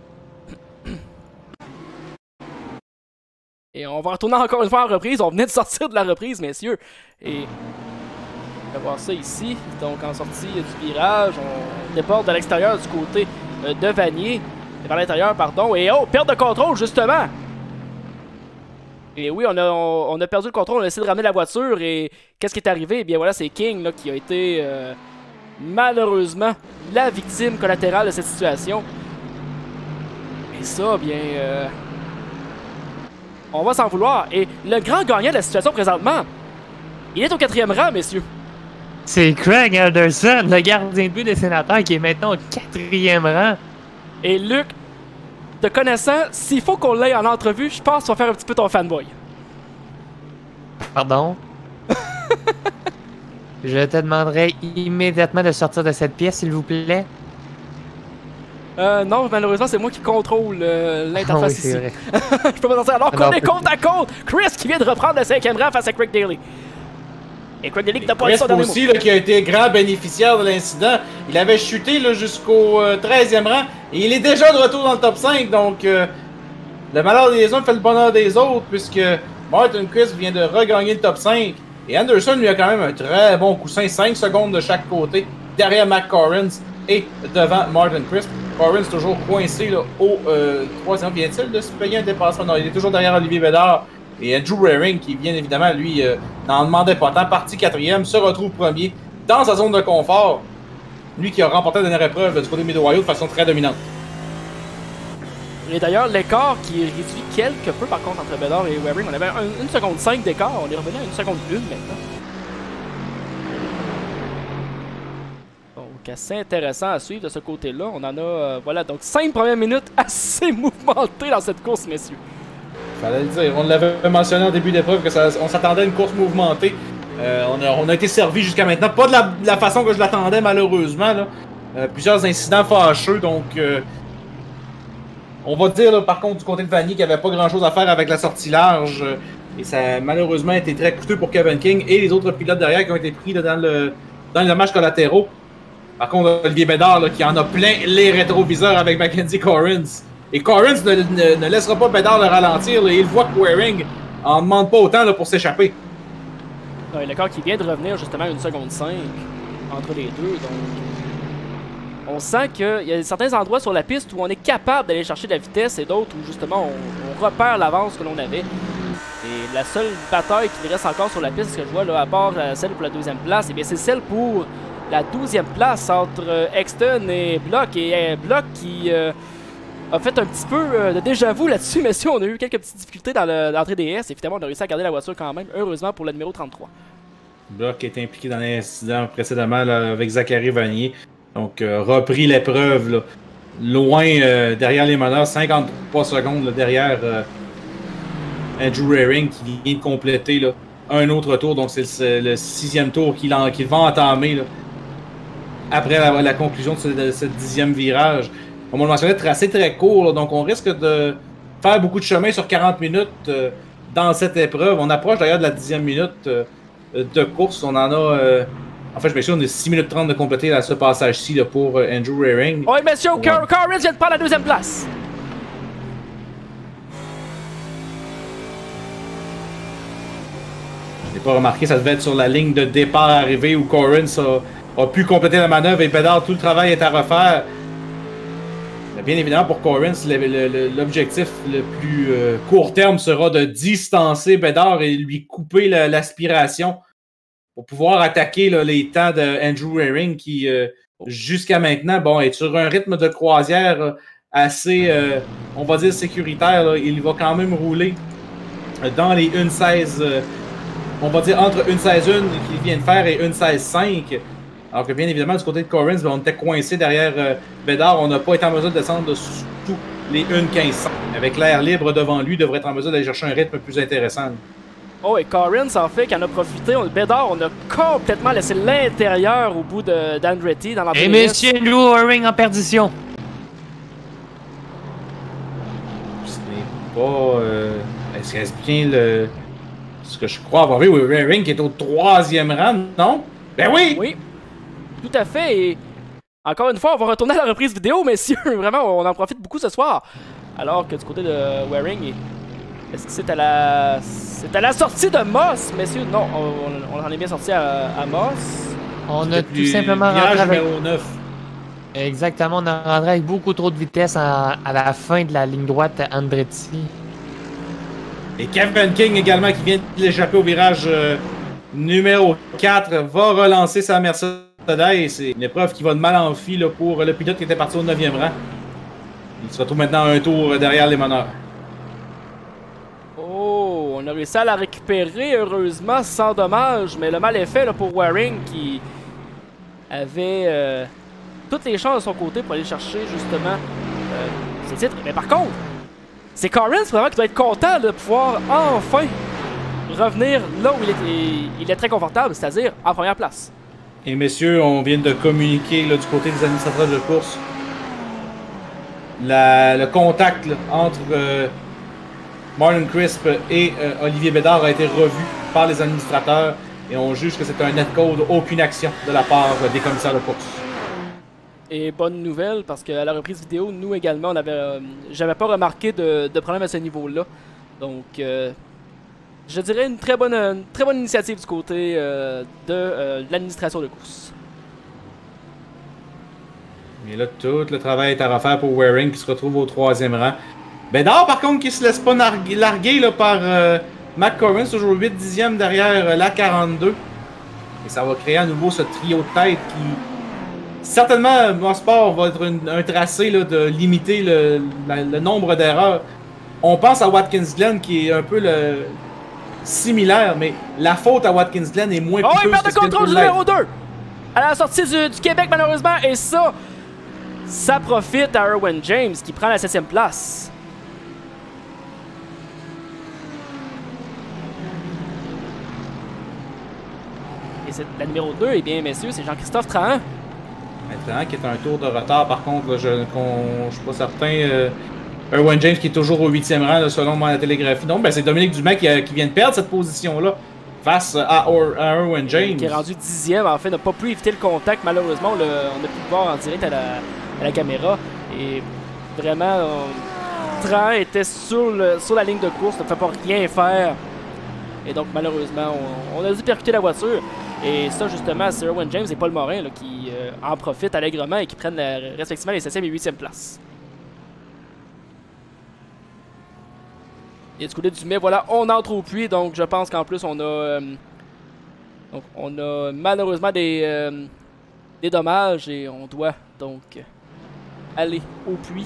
Et on va retourner encore une fois en reprise. On venait de sortir de la reprise, messieurs. Et on va voir ça ici. Donc en sortie du virage, on déporte de l'extérieur du côté de Vanier. Vers l'intérieur, pardon. Et oh, perte de contrôle, justement. Et oui, on a perdu le contrôle. On a essayé de ramener la voiture. Et qu'est-ce qui est arrivé? Eh bien voilà, c'est King là, qui a été malheureusement la victime collatérale de cette situation. Et ça, bien... on va s'en vouloir. Et le grand gagnant de la situation présentement, il est au 4e rang, messieurs. C'est Craig Alderson, le gardien de but des Sénateurs, qui est maintenant au 4e rang. Et Luc, te connaissant, s'il faut qu'on l'aille en entrevue, je pense qu'on va faire un petit peu ton fanboy. Pardon? Je te demanderai immédiatement de sortir de cette pièce, s'il vous plaît. Non, malheureusement, c'est moi qui contrôle l'interface oui, ici. vrai. Je peux pas sortir alors qu'on est côte à côte. Chris qui vient de reprendre le 5e rang face à Craig Daly. Et Craig Delic n'a pas eu Crisp son dernier aussi, mot. là, qui a été grand bénéficiaire de l'incident. Il avait chuté là, jusqu'au 13e rang et il est déjà de retour dans le top 5. Donc, le malheur des uns fait le bonheur des autres puisque Martin Crisp vient de regagner le top 5. Et Anderson lui a quand même un très bon coussin, 5 secondes de chaque côté, derrière Matt Corrins et devant Martin Crisp. Corrins toujours coincé là, au 3e. Vient-il de se payer un dépassement? Non, il est toujours derrière Olivier Bédard. Et Andrew Waring, qui bien évidemment, lui, n'en demandait pas tant, parti 4e, se retrouve premier dans sa zone de confort. Lui qui a remporté la dernière épreuve du côté de Mid-Ohio de façon très dominante. Et d'ailleurs, l'écart qui est réduit quelque peu par contre entre Bédard et Waring. On avait 1 seconde 5 d'écart, on est revenu à 1 seconde 1 maintenant. Donc assez intéressant à suivre de ce côté-là. On en a, voilà, donc 5 premières minutes assez mouvementées dans cette course, messieurs. Fallait le dire, on l'avait mentionné en début d'épreuve que on s'attendait à une course mouvementée. On a été servi jusqu'à maintenant, pas de la façon que je l'attendais malheureusement. Là. Plusieurs incidents fâcheux, donc on va dire là, par contre du côté de Vanier qu'il n'y avait pas grand chose à faire avec la sortie large. Et ça a malheureusement été très coûteux pour Kevin King et les autres pilotes derrière qui ont été pris là, dans les dommages collatéraux. Par contre, Olivier Bédard là, qui en a plein les rétroviseurs avec Mackenzie Corrins. Et Corrins ne laissera pas Bédard le ralentir. Là, il voit que Waring en demande pas autant là, pour s'échapper. L'écart qui vient de revenir justement à 1 seconde 5 entre les deux. Donc, on sent qu'il y a certains endroits sur la piste où on est capable d'aller chercher de la vitesse et d'autres où justement on repère l'avance que l'on avait. Et la seule bataille qui reste encore sur la piste, que je vois là, à part celle pour la 2e place, c'est celle pour la 12e place entre Exton et Block. Et Block qui a fait un petit peu de déjà-vu là-dessus, messieurs. On a eu quelques petites difficultés dans l'entrée des S. Et finalement, on a réussi à garder la voiture quand même, heureusement pour le numéro 33. Block est impliqué dans l'incident précédemment là, avec Zachary Vanier. Donc, repris l'épreuve là, loin derrière les meneurs, 53 secondes là, derrière Andrew Waring qui vient de compléter là, un autre tour. Donc, c'est le 6e tour qu'il va entamer là, après la conclusion de ce 10e virage. Comme on le mentionnait, tracé très court, là, donc on risque de faire beaucoup de chemin sur 40 minutes dans cette épreuve. On approche d'ailleurs de la 10e minute de course. On en a... en fait, je m'excuse, on a 6 minutes 30 de compléter à ce passage-ci là, pour Andrew Waring. Oui, messieurs, Corrins vient de prendre la 2e place. Je n'ai pas remarqué, ça devait être sur la ligne de départ-arrivée où Corrins a pu compléter la manœuvre et Bédard, tout le travail est à refaire. Bien évidemment, pour Corrins, l'objectif le plus court terme sera de distancer Bédard et lui couper l'aspiration pour pouvoir attaquer là, les temps de Andrew Waring qui, jusqu'à maintenant, bon, est sur un rythme de croisière assez, on va dire, sécuritaire. Là. Il va quand même rouler dans les 1.16, on va dire entre 1.16.1 qu'il vient de faire et 1.16.5. Alors que bien évidemment, du côté de Corrins, on était coincé derrière Bédard. On n'a pas été en mesure de descendre de tous les 1.15. Avec l'air libre devant lui, il devrait être en mesure d'aller chercher un rythme plus intéressant. Oh, et Corrins, en fait, qui en a profité. Bédard, on a complètement laissé l'intérieur au bout d'Andretti dans l'entrée. Et monsieur Andrew Waring en perdition. Ce n'est pas... Est-ce bien ce que je crois avoir vu? Waring qui est au 3e rang, non? Ben oui! Oui. Tout à fait, et encore une fois, on va retourner à la reprise vidéo, messieurs. Vraiment, on en profite beaucoup ce soir. Alors que du côté de Waring, est-ce que c'est à la sortie de Moss, messieurs? Non, on en est bien sorti à Moss. On a tout simplement rentré avec... numéro 9. Exactement, on a rentré avec beaucoup trop de vitesse à la fin de la ligne droite à Andretti. Et Kevin King également qui vient de l'échapper au virage numéro 4 va relancer sa Mercedes. C'est une épreuve qui va de mal en pis là, pour le pilote qui était parti au 9e rang. Il se retrouve maintenant à un tour derrière les meneurs. Oh, on a réussi à la récupérer, heureusement, sans dommage. Mais le mal est fait là, pour Waring qui avait toutes les chances de son côté pour aller chercher justement ses titres. Mais par contre, c'est Corrins vraiment qui doit être content de pouvoir enfin revenir là où il est très confortable, c'est-à-dire en première place. Et messieurs, on vient de communiquer là, du côté des administrateurs de course. Le contact là, entre Martin Crisp et Olivier Bédard a été revu par les administrateurs. et on juge que c'est un net code, aucune action de la part des commissaires de course. Et bonne nouvelle, parce qu'à la reprise vidéo, nous également, j'avais pas remarqué de problème à ce niveau-là. Donc, je dirais une très bonne initiative du côté de l'administration de course. Et là, tout le travail est à refaire pour Waring qui se retrouve au 3e rang. Bédard, par contre, qui se laisse pas larguer là, par Matt Corrin, toujours 8/10 derrière la 42. Et ça va créer à nouveau ce trio de tête qui... Certainement, Mosport va être un tracé là, de limiter le nombre d'erreurs. On pense à Watkins Glen qui est un peu similaire, mais la faute à Watkins Glen est moins piteuse. Oh, il perd le contrôle du numéro 2 à la sortie du Québec, malheureusement. Et ça profite à Erwin James qui prend la 7e place. Et la numéro 2, eh bien, messieurs, c'est Jean-Christophe Trahan. Trahan qui est un tour de retard, par contre, là, je ne suis pas certain. Erwin James qui est toujours au 8e rang, là, selon la télégraphie. Donc, ben, c'est Dominique Dumais qui vient de perdre cette position-là face à Erwin James. Qui est rendu 10e, en fait, n'a pas pu éviter le contact. Malheureusement, on a pu le voir en direct à la caméra. Et vraiment, Trahan était sur la ligne de course, ne pouvait pas rien faire. Et donc, malheureusement, on a dû percuter la voiture. Et ça, justement, c'est Erwin James et Paul Morin là, qui en profitent allègrement et qui prennent respectivement les 7e et 8e places. Et du côté du Dumais, voilà, on entre au puits. Donc, je pense qu'en plus, on a malheureusement des dommages et on doit donc aller au puits.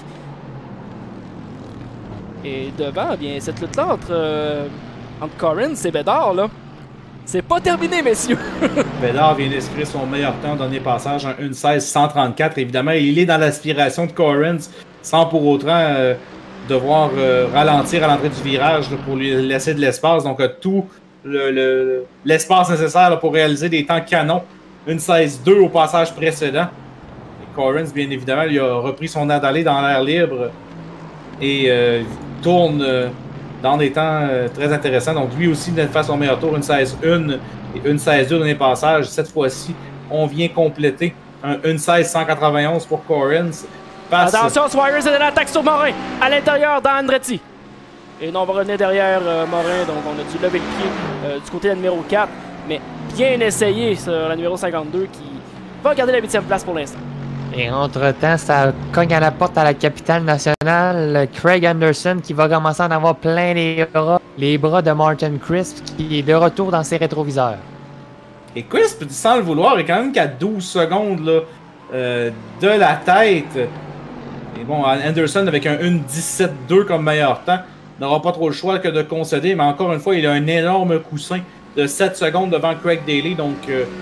Et devant, eh bien, cette lutte-là entre Corrin et Bédard, là, c'est pas terminé, messieurs! Bédard vient d'inscrire son meilleur temps au dernier passage en 1:16.134. Évidemment, il est dans l'aspiration de Corrin sans pour autant devoir ralentir à l'entrée du virage là, pour lui laisser de l'espace. Donc, tout l'espace nécessaire là, pour réaliser des temps canons. 1:16.2 au passage précédent. Et Corrin, bien évidemment, il a repris son air d'aller dans l'air libre et tourne dans des temps très intéressants. Donc, lui aussi vient de faire son meilleur tour, 1:16.1 et 1:16.2 dans les passages. Cette fois-ci, on vient compléter un 1:16.191 pour Corrin. Attention, Swires est dans l'attaque sur Morin, à l'intérieur d'Andretti. Et non, on va revenir derrière Morin, donc on a dû lever le pied du côté de la numéro 4. Mais bien essayé sur la numéro 52 qui va garder la 8e place pour l'instant. Et entre-temps, ça cogne à la porte à la capitale nationale. Craig Anderson qui va commencer à en avoir plein les bras de Martin Crisp qui est de retour dans ses rétroviseurs. Et Crisp, sans le vouloir, est quand même qu'à 12 secondes là, de la tête. Et bon, Anderson avec un 1:17.2 comme meilleur temps n'aura pas trop le choix que de concéder, mais encore une fois, il a un énorme coussin de 7 secondes devant Craig Daly, donc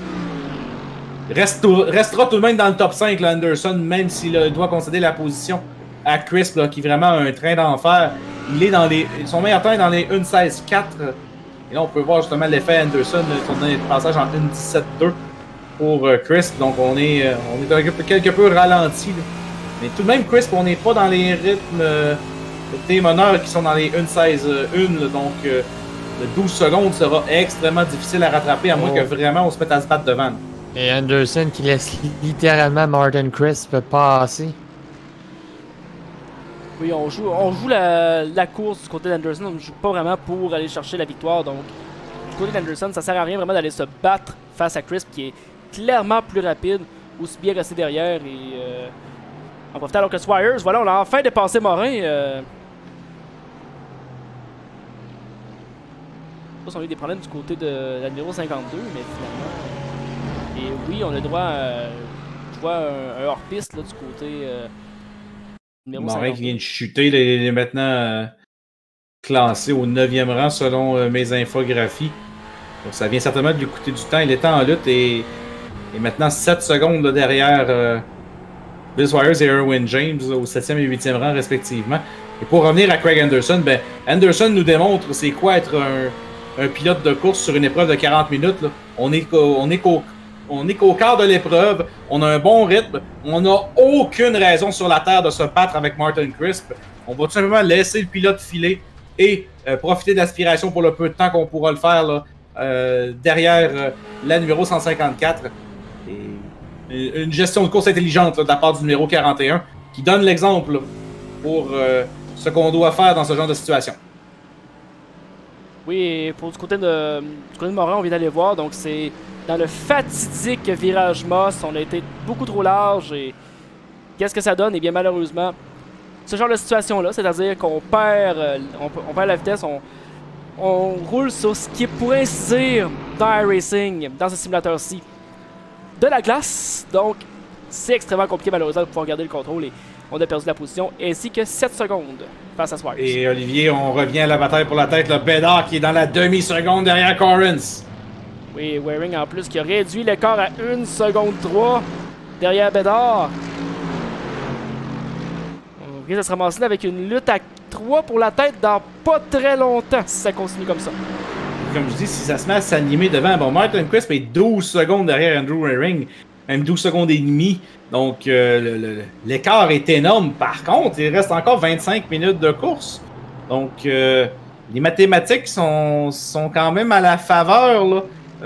restera tout de même dans le top 5, là, Anderson, même s'il doit concéder la position à Crisp, là, qui est vraiment un train d'enfer. Il est dans son meilleur temps est dans les 1:16.4. Et là, on peut voir justement l'effet Anderson, son dernier passage en 1:17.2 pour Crisp, donc on est quelque peu ralenti. Là. Mais tout de même, Crisp, on n'est pas dans les rythmes des meneurs qui sont dans les 1:16.1, donc le 12 secondes sera extrêmement difficile à rattraper, à moins que vraiment on se mette à se battre devant. Et Anderson qui laisse littéralement Martin Crisp passer. Oui, on joue la course du côté d'Anderson, on ne joue pas vraiment pour aller chercher la victoire, donc du côté d'Anderson, ça sert à rien vraiment d'aller se battre face à Crisp qui est clairement plus rapide, aussi bien resté derrière et en profitant alors que Swires, voilà, on a enfin dépassé Morin. Je sais pas si on a eu des problèmes du côté de la numéro 52, mais finalement... Et oui, on a droit à un hors-piste du côté numéro 52. Morin qui vient de chuter, il est maintenant classé au 9e rang selon mes infographies. Donc ça vient certainement de lui coûter du temps. Il était en lutte et maintenant 7 secondes là, derrière Bill Swires et Erwin James au 7e et 8e rang respectivement. Et pour revenir à Craig Anderson, ben Anderson nous démontre c'est quoi être un pilote de course sur une épreuve de 40 minutes. Là. On est qu'au quart de l'épreuve, on a un bon rythme, on n'a aucune raison sur la terre de se battre avec Martin Crisp. On va tout simplement laisser le pilote filer et profiter de l'aspiration pour le peu de temps qu'on pourra le faire là, derrière la numéro 154. Et une gestion de course intelligente là, de la part du numéro 41 qui donne l'exemple pour ce qu'on doit faire dans ce genre de situation. Oui, et pour du côté de Morin, on vient d'aller voir, donc c'est dans le fatidique virage Moss, on a été beaucoup trop large et qu'est-ce que ça donne? Eh bien malheureusement, ce genre de situation-là, c'est-à-dire qu'on perd, on perd la vitesse, on roule sur ce qui est pour ainsi dire dans iRacing, dans ce simulateur-ci, de la glace, donc c'est extrêmement compliqué malheureusement de pouvoir garder le contrôle et on a perdu la position, ainsi que 7 secondes face à Swartz. Et Olivier, on revient à la bataille pour la tête, le Bédard qui est dans la demi-seconde derrière Corrins. Oui, Waring en plus qui a réduit l'écart à 1 seconde 3 derrière Bédard. On risque de se ramasser avec une lutte à 3 pour la tête dans pas très longtemps si ça continue comme ça. Comme je dis, si ça se met à s'animer devant, bon, Martin Crisp est 12 secondes derrière Andrew Waring, même 12 secondes et demie. Donc, l'écart est énorme. Par contre, il reste encore 25 minutes de course. Donc, les mathématiques sont quand même à la faveur. Là.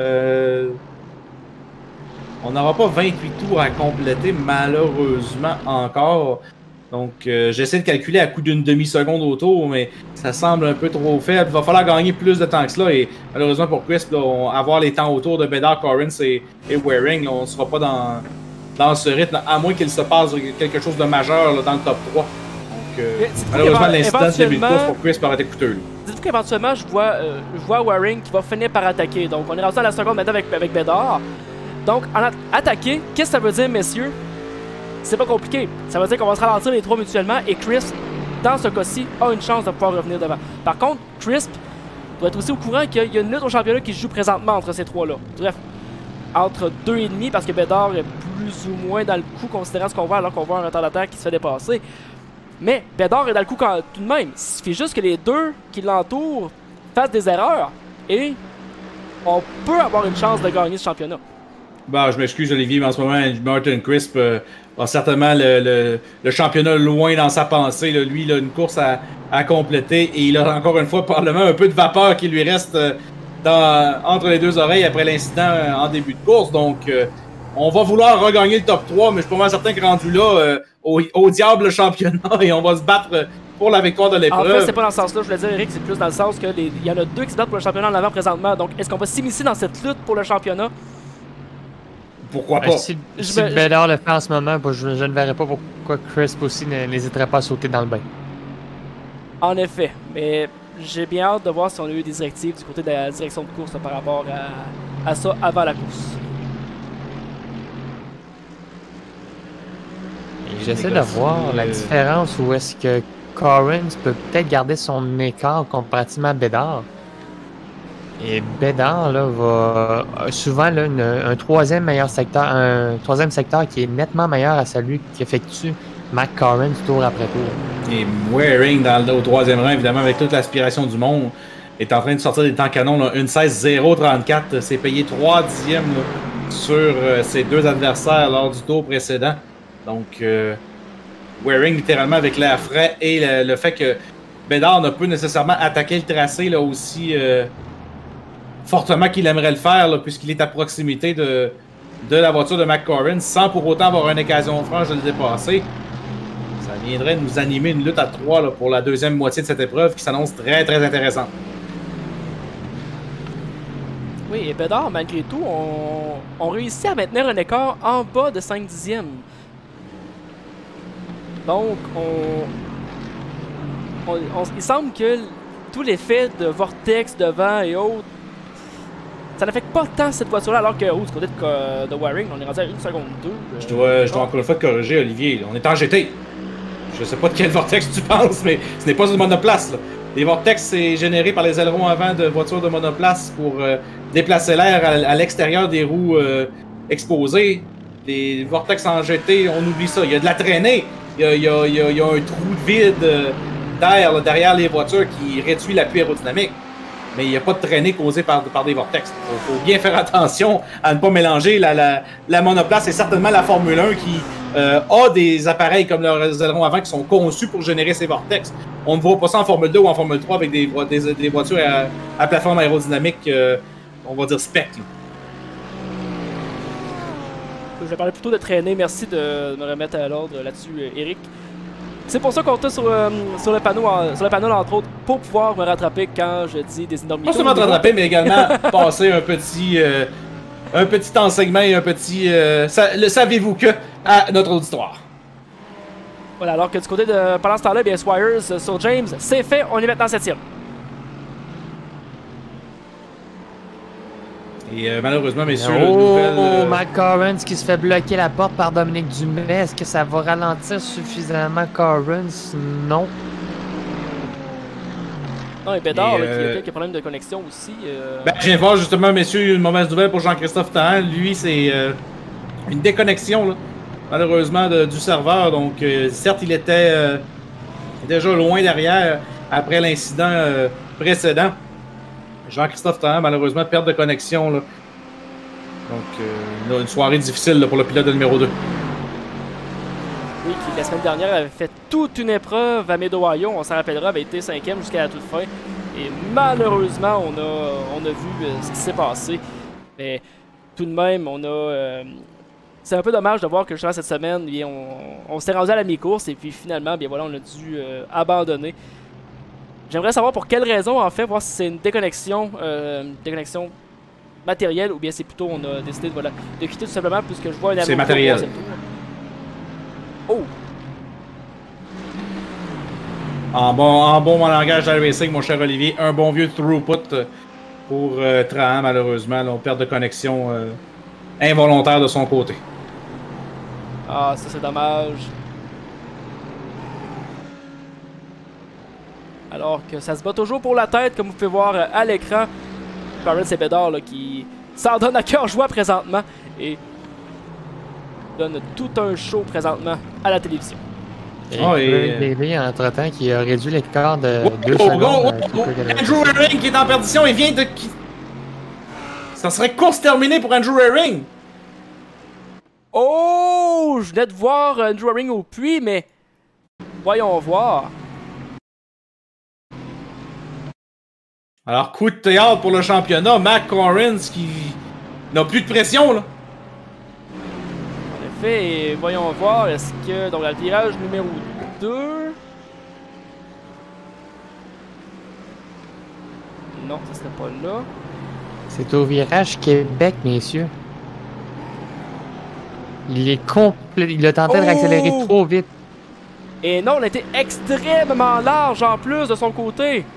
On n'aura pas 28 tours à compléter, malheureusement, encore. Donc, j'essaie de calculer à coup d'une demi-seconde au tour, mais ça semble un peu trop faible. Il va falloir gagner plus de temps que cela. Et malheureusement pour Crisp, avoir les temps autour de Bédard, Corrins et Waring, là, on ne sera pas dans ce rythme, à moins qu'il se passe quelque chose de majeur là, dans le top 3. Donc, malheureusement, l'incident de début de course pour Crisp aurait été coûteux. Dites-vous qu'éventuellement, je vois Waring qui va finir par attaquer. Donc, on est rendu à la seconde maintenant avec Bédard. Donc, attaquer, qu'est-ce que ça veut dire, messieurs? C'est pas compliqué. Ça veut dire qu'on va se ralentir les trois mutuellement et Crisp, dans ce cas-ci, a une chance de pouvoir revenir devant. Par contre, Crisp doit être aussi au courant qu'il y a une lutte au championnat qui se joue présentement entre ces trois-là. Bref, entre 2,5 parce que Bédard est plus ou moins dans le coup considérant ce qu'on voit alors qu'on voit un retardataire qui se fait dépasser. Mais Bédard est dans le coup tout de même. Il suffit juste que les deux qui l'entourent fassent des erreurs et on peut avoir une chance de gagner ce championnat. Bah, je m'excuse Olivier, mais en ce moment, Martin Crisp a certainement le championnat loin dans sa pensée. Là. Lui, il a une course à compléter et il a encore une fois probablement un peu de vapeur qui lui reste entre les deux oreilles après l'incident en début de course. Donc, on va vouloir regagner le top 3, mais je suis pas mal certain que rendu là, au diable le championnat et on va se battre pour la victoire de l'épreuve. En fait, c'est pas dans ce sens-là, je voulais dire, Eric, c'est plus dans le sens que il y en a deux qui se battent pour le championnat en avant présentement. Donc, est-ce qu'on va s'immiscer dans cette lutte pour le championnat? Pourquoi pas? Si Bédard le fait en ce moment, je ne verrais pas pourquoi Crisp aussi n'hésiterait pas à sauter dans le bain. En effet, mais j'ai bien hâte de voir si on a eu des directives du côté de la direction de course là, par rapport à ça avant la course. J'essaie de voir la différence où est-ce que Corrins peut peut-être garder son écart comparativement à Bédard. Et Bédard là, va souvent là, un troisième secteur qui est nettement meilleur à celui qu'effectue Mac Corrins tour après tour. Et Waring au troisième rang, évidemment, avec toute l'aspiration du monde, est en train de sortir des temps canons. Là, une 16-0-34, c'est payé 3 dixièmes là, sur ses deux adversaires lors du tour précédent. Donc, Waring littéralement avec l'air frais et le fait que Bédard ne peut nécessairement attaquer le tracé là, aussi fortement qu'il aimerait le faire, puisqu'il est à proximité de la voiture de Mac Corrins, sans pour autant avoir une occasion franche de le dépasser. Ça viendrait nous animer une lutte à 3 là, pour la deuxième moitié de cette épreuve qui s'annonce très très intéressante. Oui, et Bédard, malgré tout, on réussit à maintenir un écart en bas de 5 dixièmes. Donc, il semble que tout l'effet de vortex, de vent et autres, ça n'affecte pas tant cette voiture-là, alors que du côté de Waring, on est rendu à 1 seconde 2. Je dois encore une fois te corriger, Olivier. On est en GT. Je sais pas de quel vortex tu penses, mais ce n'est pas une monoplace. Là. Les vortex, c'est généré par les ailerons avant de voitures de monoplace pour déplacer l'air à l'extérieur des roues exposées. Les vortex en GT, on oublie ça. Il y a de la traînée. Il y a un trou de vide d'air derrière les voitures qui réduit l'appui aérodynamique. Mais il n'y a pas de traînée causée par des vortex. Il faut bien faire attention à ne pas mélanger la monoplace et certainement la Formule 1 qui a des appareils comme leurs ailerons avant qui sont conçus pour générer ces vortex. On ne voit pas ça en Formule 2 ou en Formule 3 avec des voitures à plateforme aérodynamique on va dire, spec. Là. Je parlais plutôt de traîner. Merci de me remettre à l'ordre là-dessus, Eric. C'est pour ça qu'on était sur le panneau, entre autres, pour pouvoir me rattraper quand je dis des énormités. Pas seulement te rattraper, mais également passer un petit enseignement et un petit le savez-vous que à notre auditoire. Voilà, alors que du côté de pendant ce temps-là, bien Swires sur James, c'est fait, on est maintenant 7e. Et malheureusement, messieurs, le nouvel... Matt Corrins qui se fait bloquer la porte par Dominique Dumais. Est-ce que ça va ralentir suffisamment Corrins? Non. Non, et Bédard, qui a quelques problèmes de connexion aussi. Ben, je viens de voir justement, messieurs, une mauvaise nouvelle pour Jean-Christophe Tahan. Lui, c'est une déconnexion, là, malheureusement, du serveur. Donc, certes, il était déjà loin derrière après l'incident précédent. Jean-Christophe Tahan, malheureusement, perte de connexion. Là. Donc, une soirée difficile là, pour le pilote de numéro 2. Oui, qui la semaine dernière avait fait toute une épreuve à Mid-Ohio, on s'en rappellera, avait été 5e jusqu'à la toute fin. Et malheureusement, on a vu ce qui s'est passé. Mais tout de même, c'est un peu dommage de voir que justement cette semaine, bien, on s'est rendu à la mi-course et puis finalement, bien voilà, on a dû abandonner. J'aimerais savoir pour quelle raison, en fait, voir si c'est une déconnexion matérielle ou bien c'est plutôt on a décidé de quitter tout simplement puisque je vois un c'est matériel. Oh! En bon langage racing, mon cher Olivier, un bon vieux throughput pour Trahan, malheureusement. Là, on perd de connexion involontaire de son côté. Ah, ça c'est dommage. Alors que ça se bat toujours pour la tête, comme vous pouvez voir à l'écran. Corrins et Bédard qui s'en donnent à cœur joie présentement et donne tout un show présentement à la télévision. Et Bailey, entre-temps, qui a réduit l'écart de 2 secondes. Andrew Herring qui est en perdition, il vient de... Ça serait course terminée pour Andrew Herring. Oh! Je venais de voir Andrew Herring au puits, mais... Voyons voir. Alors, coup de théâtre pour le championnat. Matt Corrins qui n'a plus de pression, là. En effet, et voyons voir, est-ce que... Donc, dans le virage numéro 2... Non, ça serait pas là. C'est au virage Québec, messieurs. Il est complet. Il a tenté de réaccélérer trop vite. Et non, on a été extrêmement large en plus de son côté.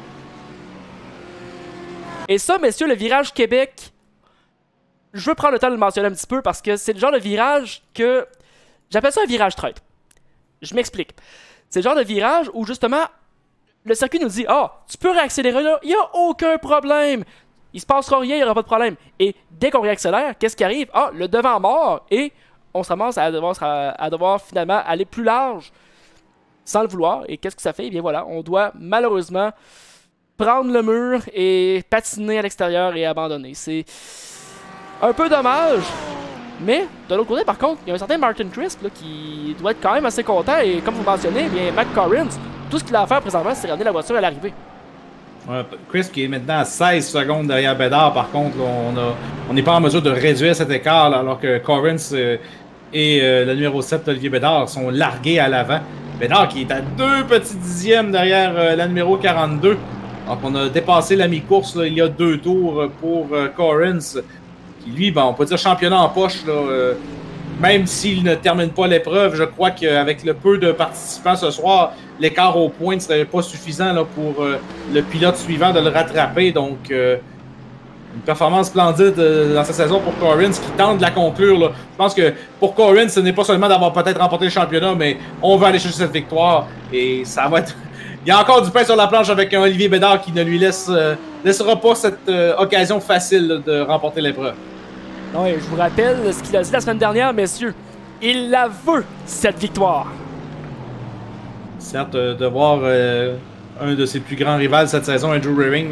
Et ça, messieurs, le virage Québec, je veux prendre le temps de le mentionner un petit peu parce que c'est le genre de virage que... J'appelle ça un virage traître. Je m'explique. C'est le genre de virage où, justement, le circuit nous dit « Ah, tu peux réaccélérer là, il n'y a aucun problème. Il se passera rien, il n'y aura pas de problème. » Et dès qu'on réaccélère, qu'est-ce qui arrive? Ah, le devant mort et on se ramasse à devoir finalement aller plus large sans le vouloir. Et qu'est-ce que ça fait? Eh bien voilà, on doit malheureusement... prendre le mur et patiner à l'extérieur et abandonner. C'est un peu dommage, mais de l'autre côté, par contre, il y a un certain Martin Crisp là, qui doit être quand même assez content. Et comme vous mentionnez, eh bien, Matt Corrins, tout ce qu'il a à faire présentement, c'est ramener la voiture à l'arrivée. Ouais, Crisp qui est maintenant à 16 secondes derrière Bédard, par contre, là, on n'est pas en mesure de réduire cet écart, là, alors que Corrins et le numéro 7, Olivier Bédard, sont largués à l'avant. Bédard qui est à 2 petits dixièmes derrière la numéro 42. Donc, on a dépassé la mi-course il y a 2 tours pour Corrins, qui lui, on peut dire championnat en poche. Là, même s'il ne termine pas l'épreuve, je crois qu'avec le peu de participants ce soir, l'écart au point ne serait pas suffisant là, pour le pilote suivant de le rattraper. Donc, une performance splendide dans cette saison pour Corrins qui tente de la conclure. Là. Je pense que pour Corrins, ce n'est pas seulement d'avoir peut-être remporté le championnat, mais on va aller chercher cette victoire et ça va être... Il y a encore du pain sur la planche avec un Olivier Bédard qui ne lui laissera pas cette occasion facile de remporter l'épreuve. Non, et je vous rappelle ce qu'il a dit la semaine dernière, messieurs. Il la veut, cette victoire. Certes, de voir un de ses plus grands rivales cette saison, Andrew Herring,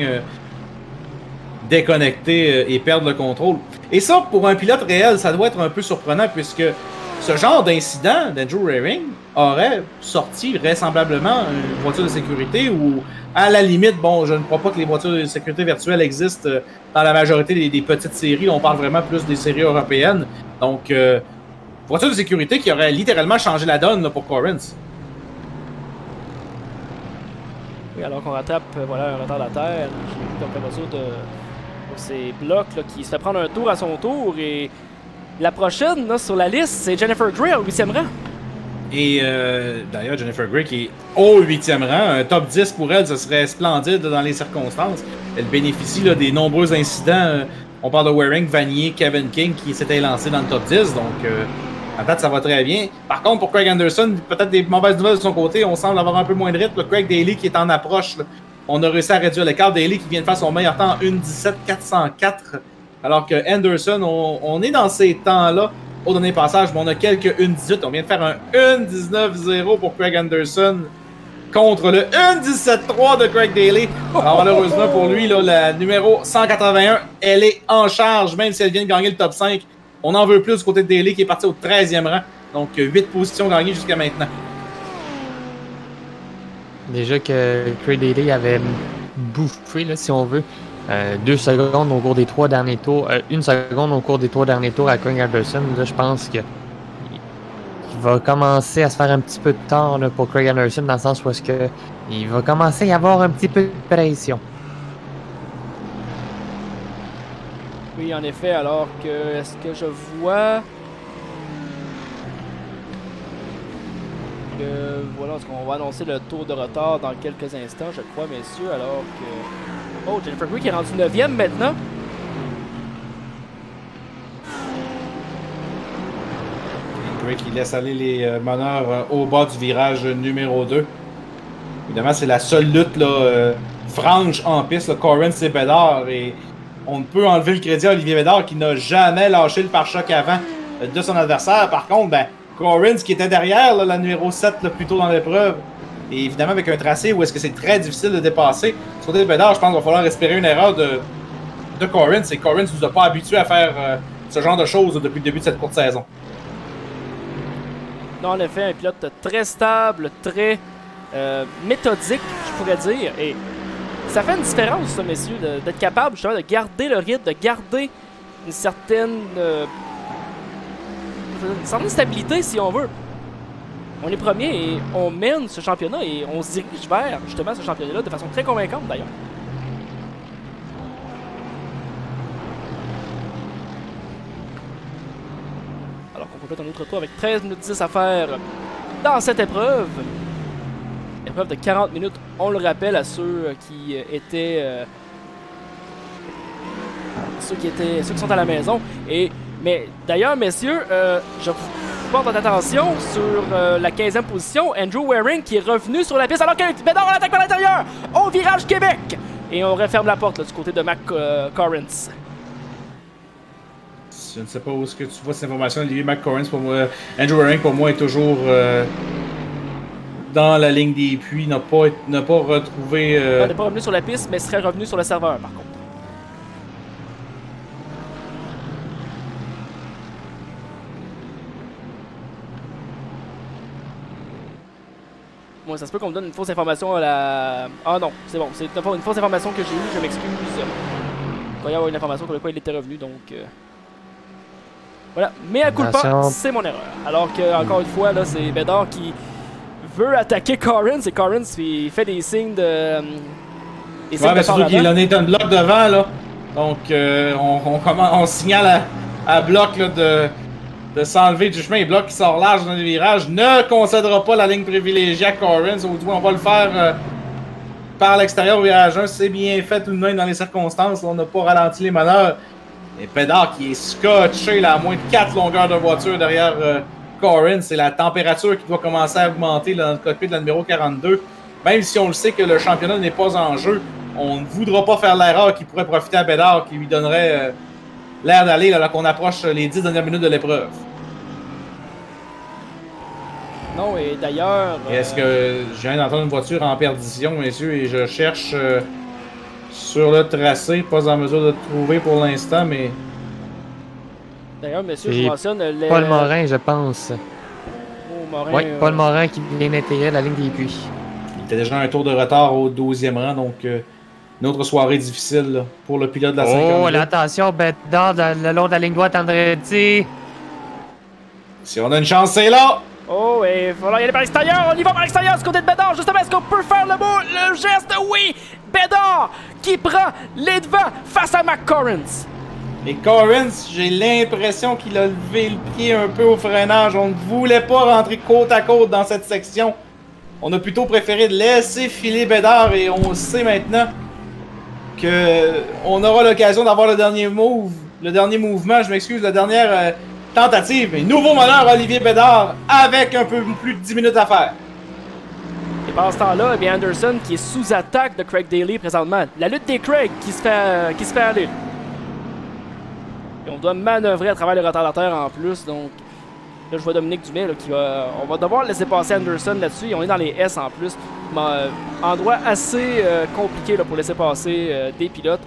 déconnecter et perdre le contrôle. Et ça, pour un pilote réel, ça doit être un peu surprenant puisque ce genre d'incident d'Andrew Waring aurait sorti vraisemblablement une voiture de sécurité ou, à la limite, bon, je ne crois pas que les voitures de sécurité virtuelles existent dans la majorité des petites séries. On parle vraiment plus des séries européennes. Donc, voiture de sécurité qui aurait littéralement changé la donne là, pour Corrins. Oui, alors qu'on rattrape voilà, un retardataire. J'ai vu donc la voiture de ces blocs là, qui se fait prendre un tour à son tour. Et la prochaine là, sur la liste, c'est Jennifer Grey au 8e rang. Et d'ailleurs, Jennifer Grey qui est au 8e rang, un top 10 pour elle, ce serait splendide dans les circonstances. Elle bénéficie là, des nombreux incidents. On parle de Waring, Vanier, Kevin King qui s'était lancé dans le top 10, donc à date ça va très bien. Par contre, pour Craig Anderson, peut-être des mauvaises nouvelles de son côté, on semble avoir un peu moins de rythme. Craig Daly qui est en approche, là. On a réussi à réduire l'écart. Daly qui vient de faire son meilleur temps en 1:17.404, alors que Anderson, on est dans ces temps-là. Au dernier passage, mais on a quelques 1:18. On vient de faire un 1:19.0 pour Craig Anderson contre le 1:17.3 de Craig Daly. Alors malheureusement pour lui, là, la numéro 181, elle est en charge, même si elle vient de gagner le top 5. On en veut plus du côté de Daly qui est parti au 13e rang. Donc 8 positions gagnées jusqu'à maintenant. Déjà que Craig Daly avait bouffé, là, si on veut, 2 secondes au cours des 3 derniers tours, 1 seconde au cours des 3 derniers tours à Craig Anderson. Là, je pense que il va commencer à se faire un petit peu de temps là, pour Craig Anderson, dans le sens où est-ce que il va commencer à y avoir un petit peu de pression. Oui, en effet, alors que est-ce que je vois que voilà, est-ce qu'on va annoncer le tour de retard dans quelques instants, je crois, messieurs, alors que oh, Jennifer Grey qui est rendu 9e maintenant. Grey qui laisse aller les meneurs au bas du virage numéro 2. Évidemment, c'est la seule lutte là, franche en piste, Corrins et Bédard, et on ne peut enlever le crédit à Olivier Bédard qui n'a jamais lâché le pare-choc avant de son adversaire. Par contre, ben, Corrins qui était derrière là, la numéro 7 là, plus tôt dans l'épreuve, et évidemment avec un tracé où est-ce que c'est très difficile de dépasser. Sur côté de Bédard, je pense qu'il va falloir espérer une erreur de Corrins, et Corrins ne nous a pas habitués à faire ce genre de choses depuis le début de cette courte saison. Non, en effet, un pilote très stable, très méthodique, je pourrais dire, et ça fait une différence, ça, messieurs, d'être capable justement de garder le rythme, de garder une certaine stabilité, si on veut. On est premier et on mène ce championnat et on se dirige vers justement ce championnat-là de façon très convaincante d'ailleurs. Alors qu'on complète un autre tour avec 13 minutes 10 à faire dans cette épreuve. Épreuve de 40 minutes, on le rappelle à ceux qui étaient ceux qui sont à la maison. Mais d'ailleurs, messieurs, je vous porte votre attention sur la 15e position, Andrew Waring qui est revenu sur la piste alors que Bédard en attaque par l'intérieur au virage Québec. Et on referme la porte là, du côté de Mac Corrins. Je ne sais pas où est-ce que tu vois cette information, Olivier. Mac Corrins, pour moi, Andrew Waring pour moi est toujours dans la ligne des puits, n'a pas retrouvé... Il n'est pas revenu sur la piste, mais serait revenu sur le serveur, par contre. Moi, ça se peut qu'on me donne une fausse information à la... Ah non, c'est bon, c'est une fausse information que j'ai eue, je m'excuse. Il doit y avoir une information pour laquelle il était revenu, donc... Voilà, mais à coup de pas, c'est mon erreur. Alors que, encore une fois, là, c'est Bédard qui veut attaquer Corrins, et Corrins il fait des signes de... Des signes mais surtout qu'il a Nathan Block devant, là. Donc, on signale à Block là, de s'enlever du chemin. Et Block qui sort large dans le virage ne concédera pas la ligne privilégiée à Corrins. Au moins, on va le faire par l'extérieur au virage 1. C'est bien fait tout de même dans les circonstances. On n'a pas ralenti les manœuvres. Et Bédard qui est scotché là, à moins de 4 longueurs de voiture derrière Corrins. C'est la température qui doit commencer à augmenter là, dans le cockpit de la numéro 42. Même si on le sait que le championnat n'est pas en jeu, on ne voudra pas faire l'erreur qui pourrait profiter à Bédard, qui lui donnerait l'air d'aller là qu'on approche les 10 dernières minutes de l'épreuve. Non, et d'ailleurs... Est-ce que je viens d'entendre une voiture en perdition, messieurs, et je cherche sur le tracé, pas en mesure de trouver pour l'instant, mais... D'ailleurs, monsieur, je mentionne... Paul Morin, je pense. Oh, Morin, oui, Paul Morin qui vient d'intégrer la ligne des puits. Il était déjà un tour de retard au 12e rang, donc une autre soirée difficile là, pour le pilote de la 50e. Oh, attention, Bedard le long de la ligne droite, Andretti. Si on a une chance, c'est là! Oh, et il va falloir y aller par l'extérieur. On y va par l'extérieur, du côté de Bedard. Justement, est-ce qu'on peut faire le geste? Oui! Bedard qui prend les devants face à McCorrins. Et Corrins, j'ai l'impression qu'il a levé le pied un peu au freinage. On ne voulait pas rentrer côte à côte dans cette section. On a plutôt préféré laisser filer Bedard et on sait maintenant que on aura l'occasion d'avoir le dernier mouvement, je m'excuse, la dernière tentative. Et nouveau meneur Olivier Bedard avec un peu plus de 10 minutes à faire. Et pendant ce temps-là, eh bien Anderson qui est sous attaque de Craig Daly présentement. La lutte des Craig qui se fait aller. Et on doit manœuvrer à travers le retardateur en plus, donc là je vois Dominique Dumais là, on va devoir laisser passer Anderson là-dessus et on est dans les S en plus. Endroit assez compliqué là, pour laisser passer des pilotes.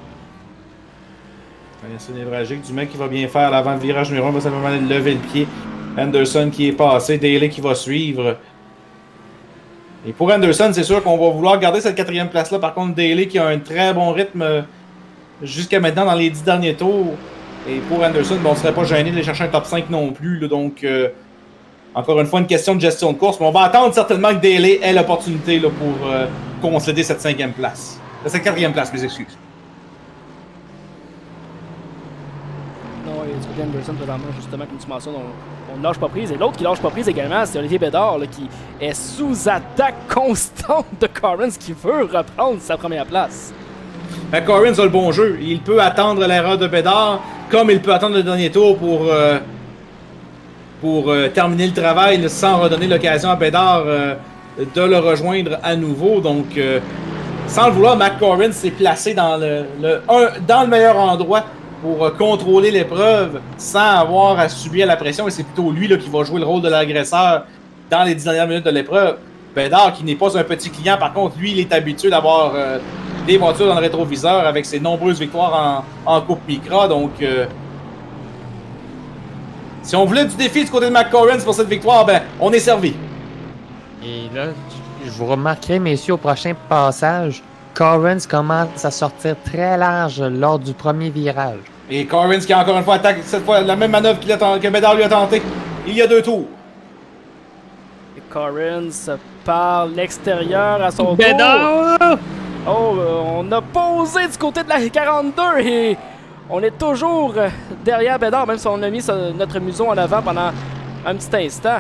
C'est névragique. Dumais qui va bien faire l'avant le virage numéro 1, va simplement lever le pied. Anderson qui est passé, Daly qui va suivre. Et pour Anderson, c'est sûr qu'on va vouloir garder cette 4e place-là. Par contre, Daly qui a un très bon rythme jusqu'à maintenant dans les 10 derniers tours. Et pour Anderson, on ne serait pas gêné d'aller chercher un top 5 non plus. Là, donc, encore une fois, une question de gestion de course. Mais on va attendre certainement que Daly ait l'opportunité pour concéder cette 5e place. Cette 4e place, mes excuses. Non, et du côté Anderson, présentement, justement, comme tu mentionnes, on ne lâche pas prise. Et l'autre qui lâche pas prise également, c'est Olivier Bédard, là, qui est sous attaque constante de Corrins, qui veut reprendre sa première place. Corrins a le bon jeu. Il peut attendre l'erreur de Bédard, comme il peut attendre le dernier tour pour terminer le travail sans redonner l'occasion à Bédard de le rejoindre à nouveau. Donc, sans le vouloir, McCorrin s'est placé dans le meilleur endroit pour contrôler l'épreuve sans avoir à subir la pression. Et c'est plutôt lui là, qui va jouer le rôle de l'agresseur dans les 10 dernières minutes de l'épreuve. Bédard, qui n'est pas un petit client, par contre, lui, il est habitué d'avoir des voitures dans le rétroviseur avec ses nombreuses victoires en Coupe Micra. Donc, si on voulait du défi du côté de McCorrins pour cette victoire, ben, on est servi. Et là, je vous remarquerai, messieurs, au prochain passage, Corrins commence à sortir très large lors du premier virage. Et Corrins qui a encore une fois attaqué cette fois la même manœuvre que Bédard lui a tenté il y a 2 tours. Et Corrins par l'extérieur à son tour. Bédard! Oh, on a posé du côté de la 42 et on est toujours derrière Bédard, même si on a mis notre museau en avant pendant un petit instant.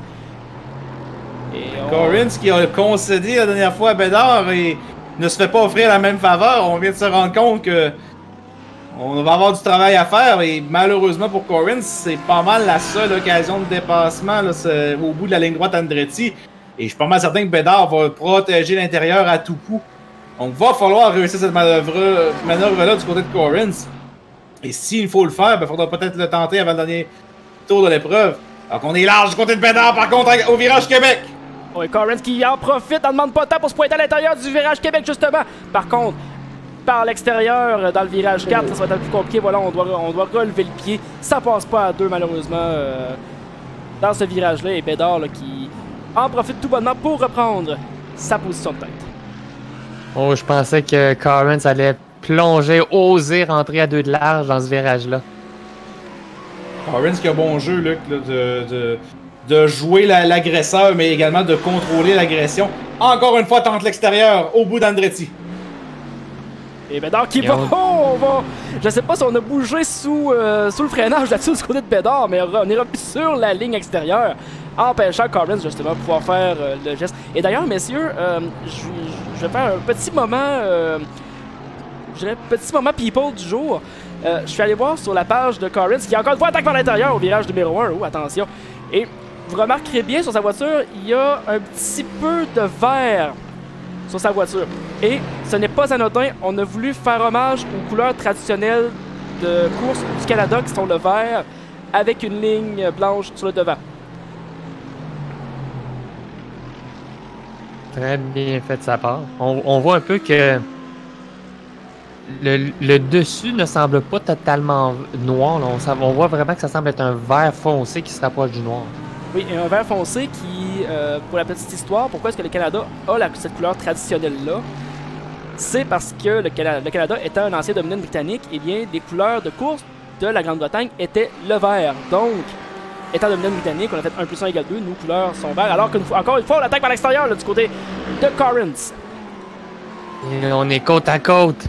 Corrins qui a concédé la dernière fois à Bédard et ne se fait pas offrir la même faveur. On vient de se rendre compte que on va avoir du travail à faire et malheureusement pour Corrins, c'est pas mal la seule occasion de dépassement là, au bout de la ligne droite Andretti. Et je suis pas mal certain que Bédard va protéger l'intérieur à tout coup. Donc va falloir réussir cette manœuvre-là du côté de Corrins. Et s'il faut le faire, il faudra peut-être le tenter avant le dernier tour de l'épreuve. Donc on est large du côté de Bédard par contre au virage Québec. Oui, Corrins qui en profite, en demande pas de temps pour se pointer à l'intérieur du virage Québec, justement. Par contre, par l'extérieur, dans le virage 4, ça va être un peu plus compliqué. Voilà, on doit relever le pied. Ça passe pas à 2, malheureusement, dans ce virage-là. Et Bédard, là, qui en profite tout bonnement pour reprendre sa position de tête. Oh, je pensais que Corrins allait plonger, oser rentrer à 2 de large dans ce virage-là. Corrins qui a bon jeu, Luc, là, de jouer l'agresseur, mais également de contrôler l'agression. Encore une fois, tente l'extérieur, au bout d'Andretti. Et Bédard qui va... Oh, on va... Je sais pas si on a bougé sous le freinage là-dessus du côté de Bédard, mais on est revenu sur la ligne extérieure, empêchant Corrins justement de pouvoir faire le geste. Et d'ailleurs, messieurs, je vais faire un petit moment... je dirais petit moment people du jour. Je suis allé voir sur la page de Corrins, qui encore une fois attaque par l'intérieur au virage numéro 1. Oh, attention. Et vous remarquerez bien sur sa voiture, il y a un petit peu de vert sur sa voiture. Et ce n'est pas anodin, on a voulu faire hommage aux couleurs traditionnelles de course du Canada, qui sont le vert, avec une ligne blanche sur le devant. Très bien fait de sa part. On voit un peu que le dessus ne semble pas totalement noir. Là. On voit vraiment que ça semble être un vert foncé qui se rapproche du noir. Oui, et un vert foncé qui, pour la petite histoire, pourquoi est-ce que le Canada a cette couleur traditionnelle-là? C'est parce que le Canada étant un ancien dominion britannique, eh bien, les couleurs de course de la Grande-Bretagne étaient le vert. Donc, étant dominion britannique, on a fait 1 + 1 = 2, nos couleurs sont verts. Alors qu'encore une fois, on attaque par l'extérieur, du côté de Corrins. Et on est côte à côte.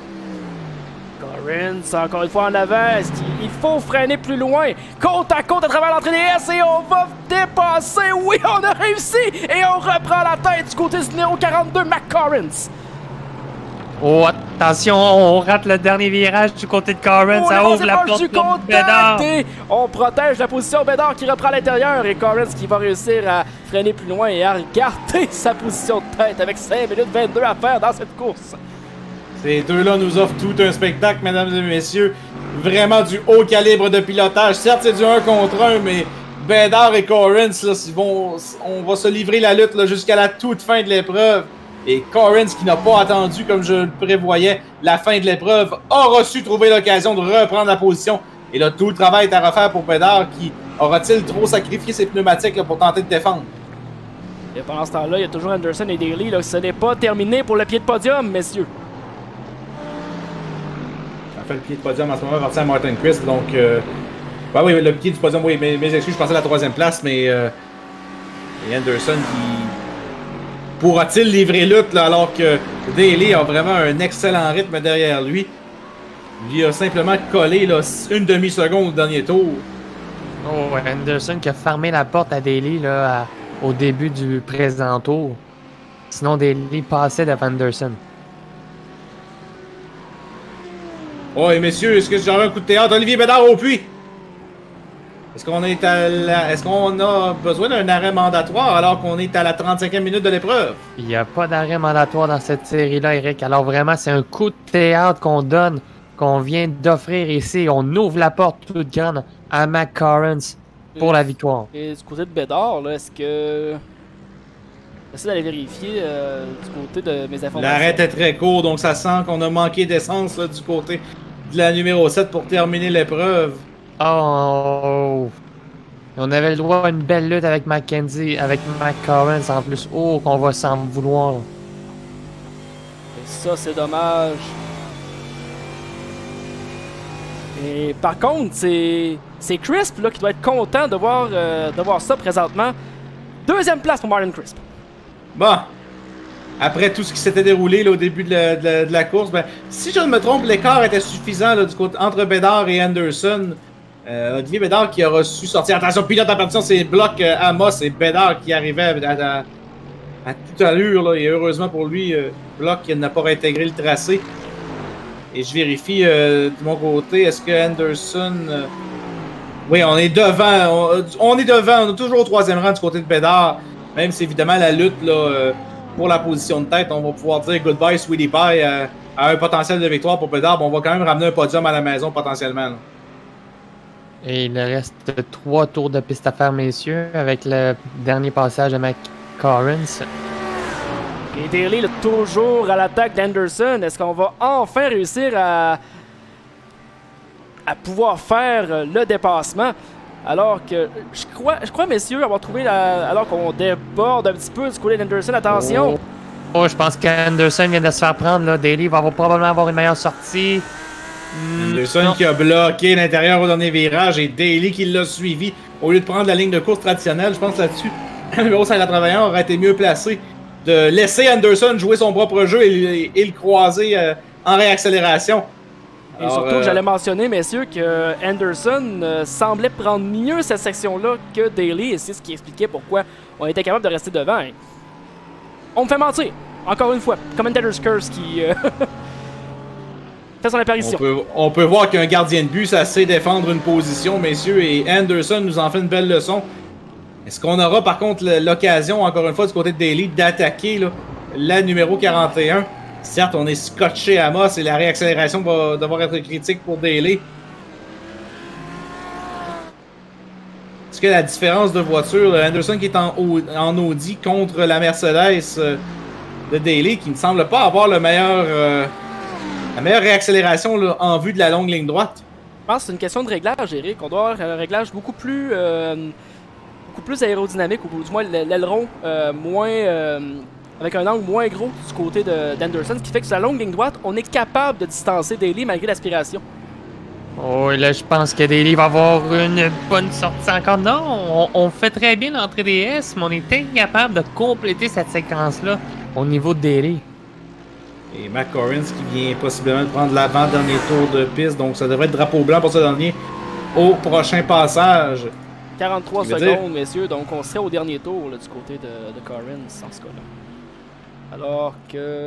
Corrins, encore une fois en avant. Il faut freiner plus loin. Côte à côte à travers l'entrée des S et on va dépasser. Oui, on a réussi. Et on reprend la tête du côté du numéro 42, McCorrins. Oh, attention, on rate le dernier virage du côté de Corrins. Ça ouvre la porte du pour Bédard. Et on protège la position. Bédard qui reprend à l'intérieur. Et Corrins qui va réussir à freiner plus loin et à garder sa position de tête avec 5 minutes 22 à faire dans cette course. Ces deux-là nous offrent tout un spectacle, mesdames et messieurs. Vraiment du haut calibre de pilotage. Certes, c'est du 1 contre 1, mais Bédard et Corrins, là, on va se livrer la lutte jusqu'à la toute fin de l'épreuve. Et Corrins, qui n'a pas attendu, comme je le prévoyais, la fin de l'épreuve, aura su trouver l'occasion de reprendre la position. Et là, tout le travail est à refaire pour Bédard, qui aura-t-il trop sacrifié ses pneumatiques là, pour tenter de défendre? Et pendant ce temps-là, il y a toujours Anderson et Daly. Là, ce n'est pas terminé pour le pied de podium, messieurs. Ça fait le pied de podium en ce moment, parti à Martin Crisp. Donc, bah oui, le pied du podium, oui, mes excuses, je pensais à la 3e place, mais et Anderson qui... Pourra-t-il livrer lutte là, alors que Daly a vraiment un excellent rythme derrière lui? Il a simplement collé là, une demi-seconde au dernier tour. Oh, Anderson qui a fermé la porte à Daly là, au début du présent tour. Sinon, Daly passait devant Anderson. Oh, et messieurs, est-ce que j'aurais un coup de théâtre? Olivier Bédard au puits! Est-ce qu'on a besoin d'un arrêt mandatoire alors qu'on est à la 35e minute de l'épreuve? Il n'y a pas d'arrêt mandatoire dans cette série-là, Eric. Alors vraiment, c'est un coup de théâtre qu'on donne, qu'on vient d'offrir ici. On ouvre la porte toute grande à McCorrins pour la victoire. Et du côté de Bédard, là, est-ce que... J'essaie d'aller vérifier du côté de mes informations. L'arrêt est très court, donc ça sent qu'on a manqué d'essence du côté de la numéro 7 pour terminer l'épreuve. Oh! On avait le droit à une belle lutte avec McKenzie, avec McCorrins en plus. Oh, qu'on va s'en vouloir. Et ça, c'est dommage. Et par contre, c'est Crisp là, qui doit être content de voir ça présentement. 2e place pour Martin Crisp. Bon. Après tout ce qui s'était déroulé là, au début de la course, ben, si je ne me trompe, l'écart était suffisant là, du côté, entre Bédard et Anderson. Olivier Bédard qui aura su sortir. Attention, pilote en partition, c'est Block Amos et Bédard qui arrivait à toute allure. Là, et heureusement pour lui, Block n'a pas réintégré le tracé. Et je vérifie de mon côté, est-ce que Anderson... Oui, on est devant. On est devant. On est toujours au 3e rang du côté de Bédard. Même si évidemment la lutte là, pour la position de tête, on va pouvoir dire goodbye Sweetie Pie à un potentiel de victoire pour Bédard. On va quand même ramener un podium à la maison potentiellement. Là. Et il reste 3 tours de piste à faire, messieurs, avec le dernier passage de McCorrins. Et Daly, toujours à l'attaque d'Anderson. Est-ce qu'on va enfin réussir à pouvoir faire le dépassement? Alors que je crois, messieurs, avoir trouvé alors qu'on déborde un petit peu du côté d'Anderson. Attention! Oh, je pense qu'Anderson vient de se faire prendre. Là. Daly va probablement avoir une meilleure sortie. Anderson qui a bloqué l'intérieur au dernier virage et Daly qui l'a suivi au lieu de prendre la ligne de course traditionnelle. Je pense là-dessus, le numéro 581 aurait été mieux placé de laisser Anderson jouer son propre jeu et le croiser en réaccélération. Et alors, surtout, j'allais mentionner, messieurs, que Anderson semblait prendre mieux cette section-là que Daly, et c'est ce qui expliquait pourquoi on était capable de rester devant. Hein. On me fait mentir, encore une fois. Commentator's Curse qui fait son apparition. On peut voir qu'un gardien de but, ça sait défendre une position, messieurs, et Anderson nous en fait une belle leçon. Est-ce qu'on aura par contre l'occasion, encore une fois, du côté de Daly, d'attaquer la numéro 41? Certes, on est scotché à Amos et la réaccélération va devoir être critique pour Daly. Est-ce que la différence de voiture, Anderson qui est en Audi contre la Mercedes de Daly, qui ne semble pas avoir le meilleur la meilleure réaccélération là, en vue de la longue ligne droite. Je pense que c'est une question de réglage, Eric. On doit avoir un réglage beaucoup plus aérodynamique, ou du moins l'aileron avec un angle moins gros du côté d'Anderson, ce qui fait que sur la longue ligne droite, on est capable de distancer Daly malgré l'aspiration. Oh, là, je pense que Daly va avoir une bonne sortie encore. Non, on fait très bien l'entrée des S, mais on est incapable de compléter cette séquence-là au niveau de Daly. Et Mac Corrins qui vient possiblement de prendre l'avant-dernier tour de piste, donc ça devrait être drapeau blanc pour ce dernier au prochain passage. 43 secondes, messieurs, donc on serait au dernier tour là, du côté de Corrins en ce cas-là. Alors que...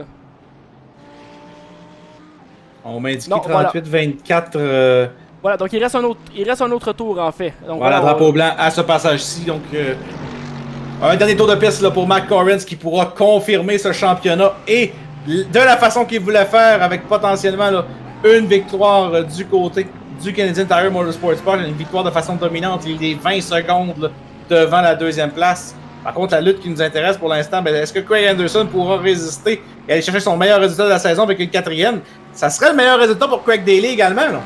On m'a indiqué 38-24. Voilà, donc il reste un autre tour en fait. Donc, voilà, drapeau blanc à ce passage-ci. Donc, un dernier tour de piste là, pour Mac Corrins qui pourra confirmer ce championnat et de la façon qu'il voulait faire avec potentiellement là, une victoire du côté du Canadian Tire Motorsports Park, une victoire de façon dominante. Il est 20 secondes là, devant la deuxième place. Par contre, la lutte qui nous intéresse pour l'instant, ben, est-ce que Craig Anderson pourra résister et aller chercher son meilleur résultat de la saison avec une quatrième? Ça serait le meilleur résultat pour Craig Daly également. Là.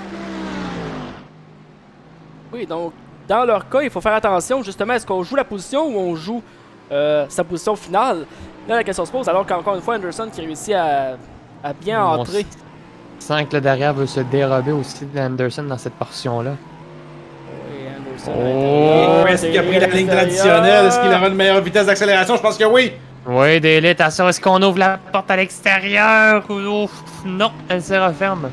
Oui, donc dans leur cas, il faut faire attention justement, est-ce qu'on joue la position ou on joue sa position finale? Là, la question se pose, alors qu'encore une fois, Anderson qui réussit à bien entrer. On sent que le derrière veut se dérober aussi d'Anderson dans cette portion-là. Oui, Anderson. Oh, est-ce qu'il a pris la ligne traditionnelle? Est-ce qu'il aura une meilleure vitesse d'accélération? Je pense que oui. Oui, Daly, attention, est-ce qu'on ouvre la porte à l'extérieur? Non, elle se referme.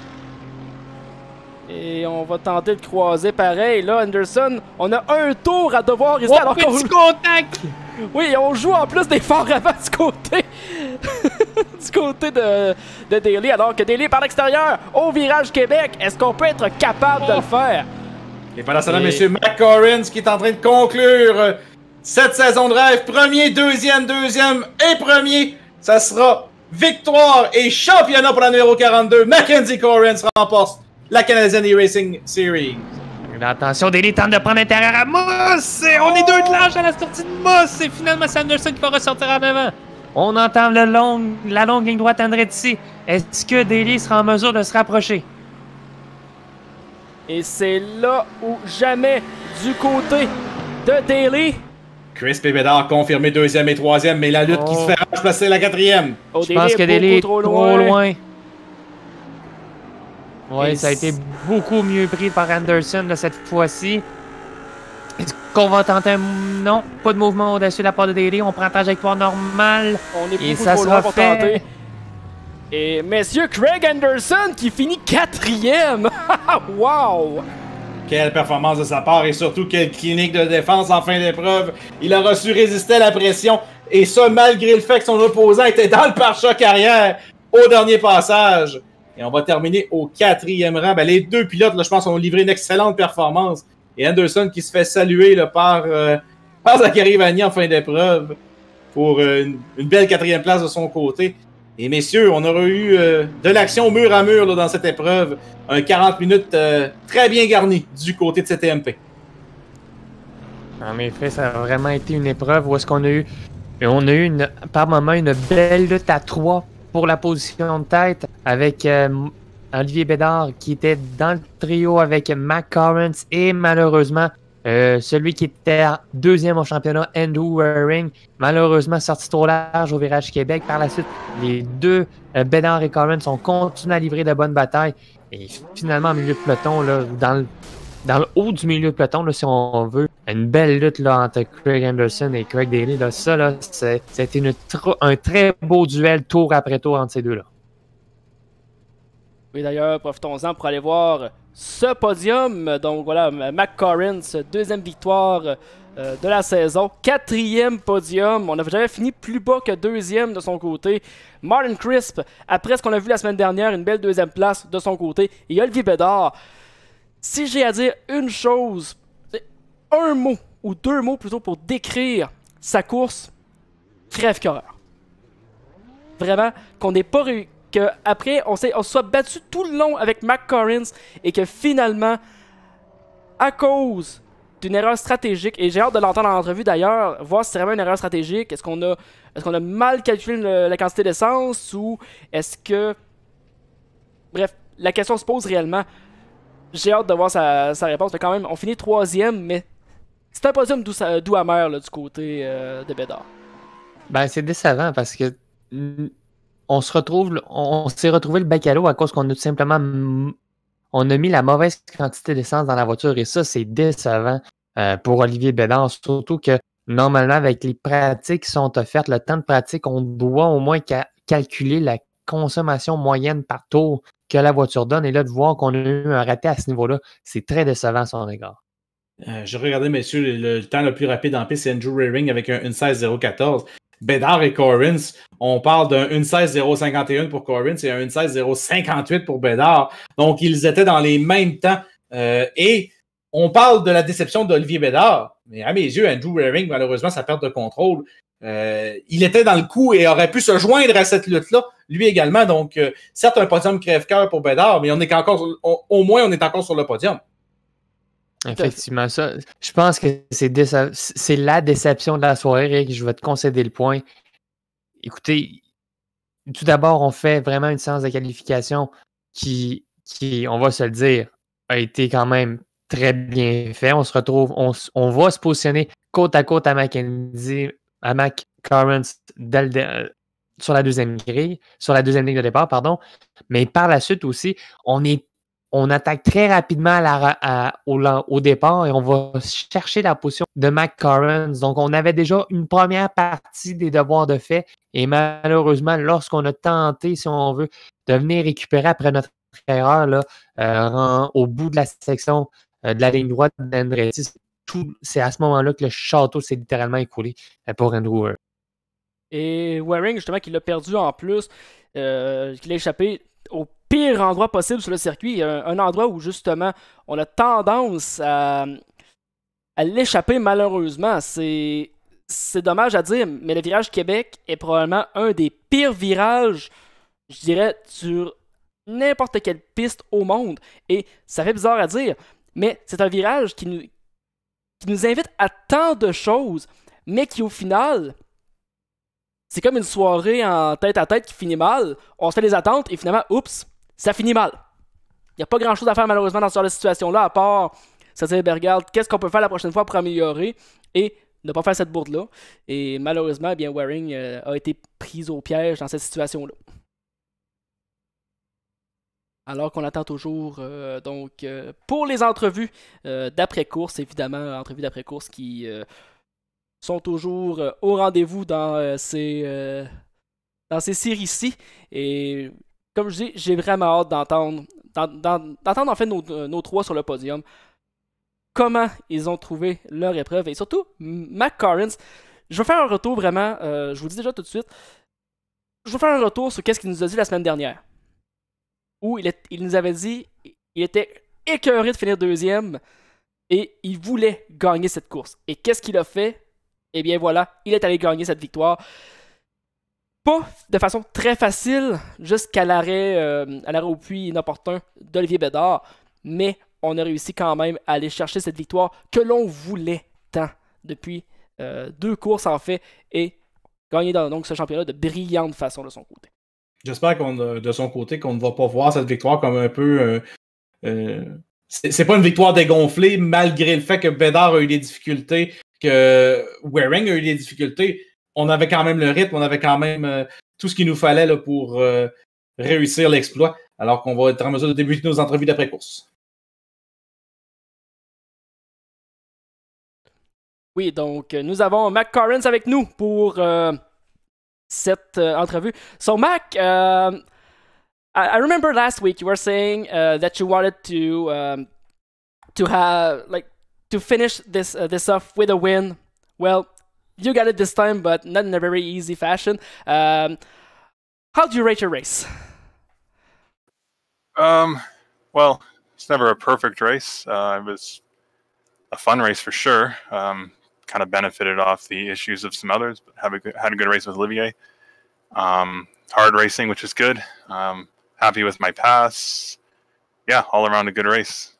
Et on va tenter de croiser pareil. Là, Anderson, on a un tour à devoir résister. Oh, petit contact! Oui, on joue en plus des forts avant du côté du côté de Daly, alors que Daly par l'extérieur au virage Québec. Est-ce qu'on peut être capable de le faire? Et pendant ce temps, M. Mac Corrins qui est en train de conclure cette saison de rêve. Premier, deuxième et premier. Ça sera victoire et championnat pour la numéro 42. Mackenzie Corrins remporte la Canadian E-Racing Series. Attention, Daly tente de prendre l'intérieur à Moss! Et on est deux de large à la sortie de Moss! Et finalement, c'est Anderson qui va ressortir en avant. On entend la longue ligne droite Andretti. Est-ce que Daly sera en mesure de se rapprocher? Et c'est là où jamais du côté de Daly. Chris Pédard confirmé deuxième et troisième, mais la lutte qui se fait remplacer la quatrième. Je pense que Daly est trop loin. Oui, ça a été beaucoup mieux pris par Anderson là, cette fois-ci. Est-ce qu'on va tenter un... Non, pas de mouvement au-dessus de la part de Daly. On prend la trajectoire normale. On est beaucoup trop loin pour tenter. Et messieurs, Craig Anderson qui finit quatrième. Wow! Quelle performance de sa part et surtout quelle clinique de défense en fin d'épreuve. Il a reçu résister à la pression et ça malgré le fait que son opposant était dans le pare-choc arrière au dernier passage. Et on va terminer au quatrième rang. Ben, les deux pilotes, là, je pense, ont livré une excellente performance. Et Anderson qui se fait saluer là, par Zachary Vanier en fin d'épreuve pour une belle quatrième place de son côté. Et messieurs, on aurait eu de l'action mur à mur là, dans cette épreuve. Un 40 minutes très bien garni du côté de CTMP. En effet, ça a vraiment été une épreuve où est-ce qu'on a eu... On a eu par moment une belle lutte à 3 pour la position de tête avec Olivier Bédard qui était dans le trio avec Mac Corrins et malheureusement celui qui était deuxième au championnat, Andrew Waring, malheureusement sorti trop large au virage Québec. Par la suite, les deux, Bédard et Corrins, ont continué à livrer de bonnes batailles. Et finalement, en milieu de peloton, là, dans le haut du milieu de peloton, là, si on veut, une belle lutte là, entre Craig Anderson et Craig Daly. Là, ça, là, c'était un très beau duel tour après tour entre ces deux-là. Oui, d'ailleurs, profitons-en pour aller voir ce podium. Donc voilà, Mac Corrins, deuxième victoire de la saison. Quatrième podium. On n'avait jamais fini plus bas que deuxième de son côté. Martin Crisp, après ce qu'on a vu la semaine dernière, une belle deuxième place de son côté. Et Olivier Bédard. Si j'ai à dire une chose, un mot, ou deux mots plutôt, pour décrire sa course, crève-cœur. Vraiment, qu'on n'ait pas réussi. Qu'après, on se soit battu tout le long avec Mac Corrins et que finalement, à cause d'une erreur stratégique, et j'ai hâte de l'entendre en entrevue d'ailleurs, voir si c'est vraiment une erreur stratégique, est-ce qu'on a mal calculé la quantité d'essence ou est-ce que bref, la question se pose réellement. J'ai hâte de voir sa réponse. Mais quand même, on finit 3e, mais c'est un podium doux amer là, du côté de Bédard. Ben, c'est décevant parce que on s'est retrouvé le bec à l'eau à cause qu'on a tout simplement on a mis la mauvaise quantité d'essence dans la voiture et ça, c'est décevant pour Olivier Bédard. Surtout que normalement, avec les pratiques qui sont offertes, le temps de pratique, on doit au moins calculer la consommation moyenne par tour que la voiture donne. Et là, de voir qu'on a eu un raté à ce niveau-là, c'est très décevant à son égard. Je regardais, messieurs, le temps le plus rapide en piste, c'est Andrew Rearing avec un 1.16.014. Bédard et Corrins, on parle d'un 1.16.051 pour Corrins et un 1.16.058 pour Bédard. Donc, ils étaient dans les mêmes temps. Et on parle de la déception d'Olivier Bédard. Mais à mes yeux, Andrew Rearing, malheureusement, sa perte de contrôle, il était dans le coup et aurait pu se joindre à cette lutte-là, lui également. Donc, certes, un podium crève-cœur pour Bédard, mais au moins, on est encore sur le podium. Effectivement, ça. Je pense que c'est la déception de la soirée, Rick. Je vais te concéder le point. Écoutez, tout d'abord, on fait vraiment une séance de qualification qui, on va se le dire, a été quand même très bien fait. On se retrouve, on va se positionner côte à côte à McKenzie, à McCarron sur la deuxième grille, sur la deuxième ligne de départ, pardon. Mais par la suite aussi, on attaque très rapidement au départ et on va chercher la position de McCarron. Donc, on avait déjà une première partie des devoirs de fait et malheureusement, lorsqu'on a tenté, si on veut, de venir récupérer après notre erreur là, au bout de la section de la ligne droite d'Andretti, c'est à ce moment-là que le château s'est littéralement écoulé pour Andrew. Et Waring, justement, qui l'a perdu en plus, qu'il a échappé au pire endroit possible sur le circuit, un endroit où justement on a tendance à l'échapper malheureusement. C'est dommage à dire, mais le virage Québec est probablement un des pires virages, je dirais, sur n'importe quelle piste au monde. Et ça fait bizarre à dire, mais c'est un virage qui nous invite à tant de choses, mais qui au final, c'est comme une soirée en tête à tête qui finit mal. On se fait des attentes et finalement, oups, ça finit mal. Il n'y a pas grand chose à faire malheureusement dans ce genre de situation-là, à part se dire, ben, regarde, qu'est-ce qu'on peut faire la prochaine fois pour améliorer et ne pas faire cette bourde-là. Et malheureusement, eh bien, Waring a été prise au piège dans cette situation-là. Alors qu'on attend toujours pour les entrevues d'après-course, évidemment, entrevues d'après-course qui sont toujours au rendez-vous dans ces séries-ci. Et comme je dis, j'ai vraiment hâte d'entendre en fait nos trois sur le podium. Comment ils ont trouvé leur épreuve. Et surtout, McCarron. Je vais faire un retour vraiment, je vous le dis déjà tout de suite. Je vais faire un retour sur qu'est-ce qu'il nous a dit la semaine dernière. Où il nous avait dit il était écœuré de finir deuxième et il voulait gagner cette course. Et qu'est-ce qu'il a fait? Eh bien voilà, il est allé gagner cette victoire. Pas de façon très facile, jusqu'à l'arrêt au puits inopportun d'Olivier Bédard, mais on a réussi quand même à aller chercher cette victoire que l'on voulait tant depuis 2 courses en fait, et gagner donc ce championnat de brillante façon de son côté. J'espère de son côté qu'on ne va pas voir cette victoire comme un peu... c'est pas une victoire dégonflée, malgré le fait que Bédard a eu des difficultés, que Waring a eu des difficultés. On avait quand même le rythme, on avait quand même tout ce qu'il nous fallait là, pour réussir l'exploit, alors qu'on va être en mesure de débuter nos entrevues d'après-course. Oui, donc nous avons Mac Carrens avec nous pour cette entrevue. So Mac, I remember last week you were saying that you wanted to finish this off with a win. Well, you got it this time, but not in a very easy fashion. How do you rate your race? Well, it's never a perfect race. It was a fun race for sure. Kind of benefited off the issues of some others, but had a good race with Olivier. Hard racing, which is good. Happy with my pass. Yeah, all around a good race.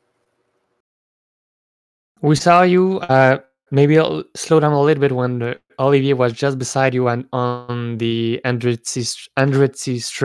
We saw you maybe slow down a little bit when Olivier was just beside you on the Andretti straight.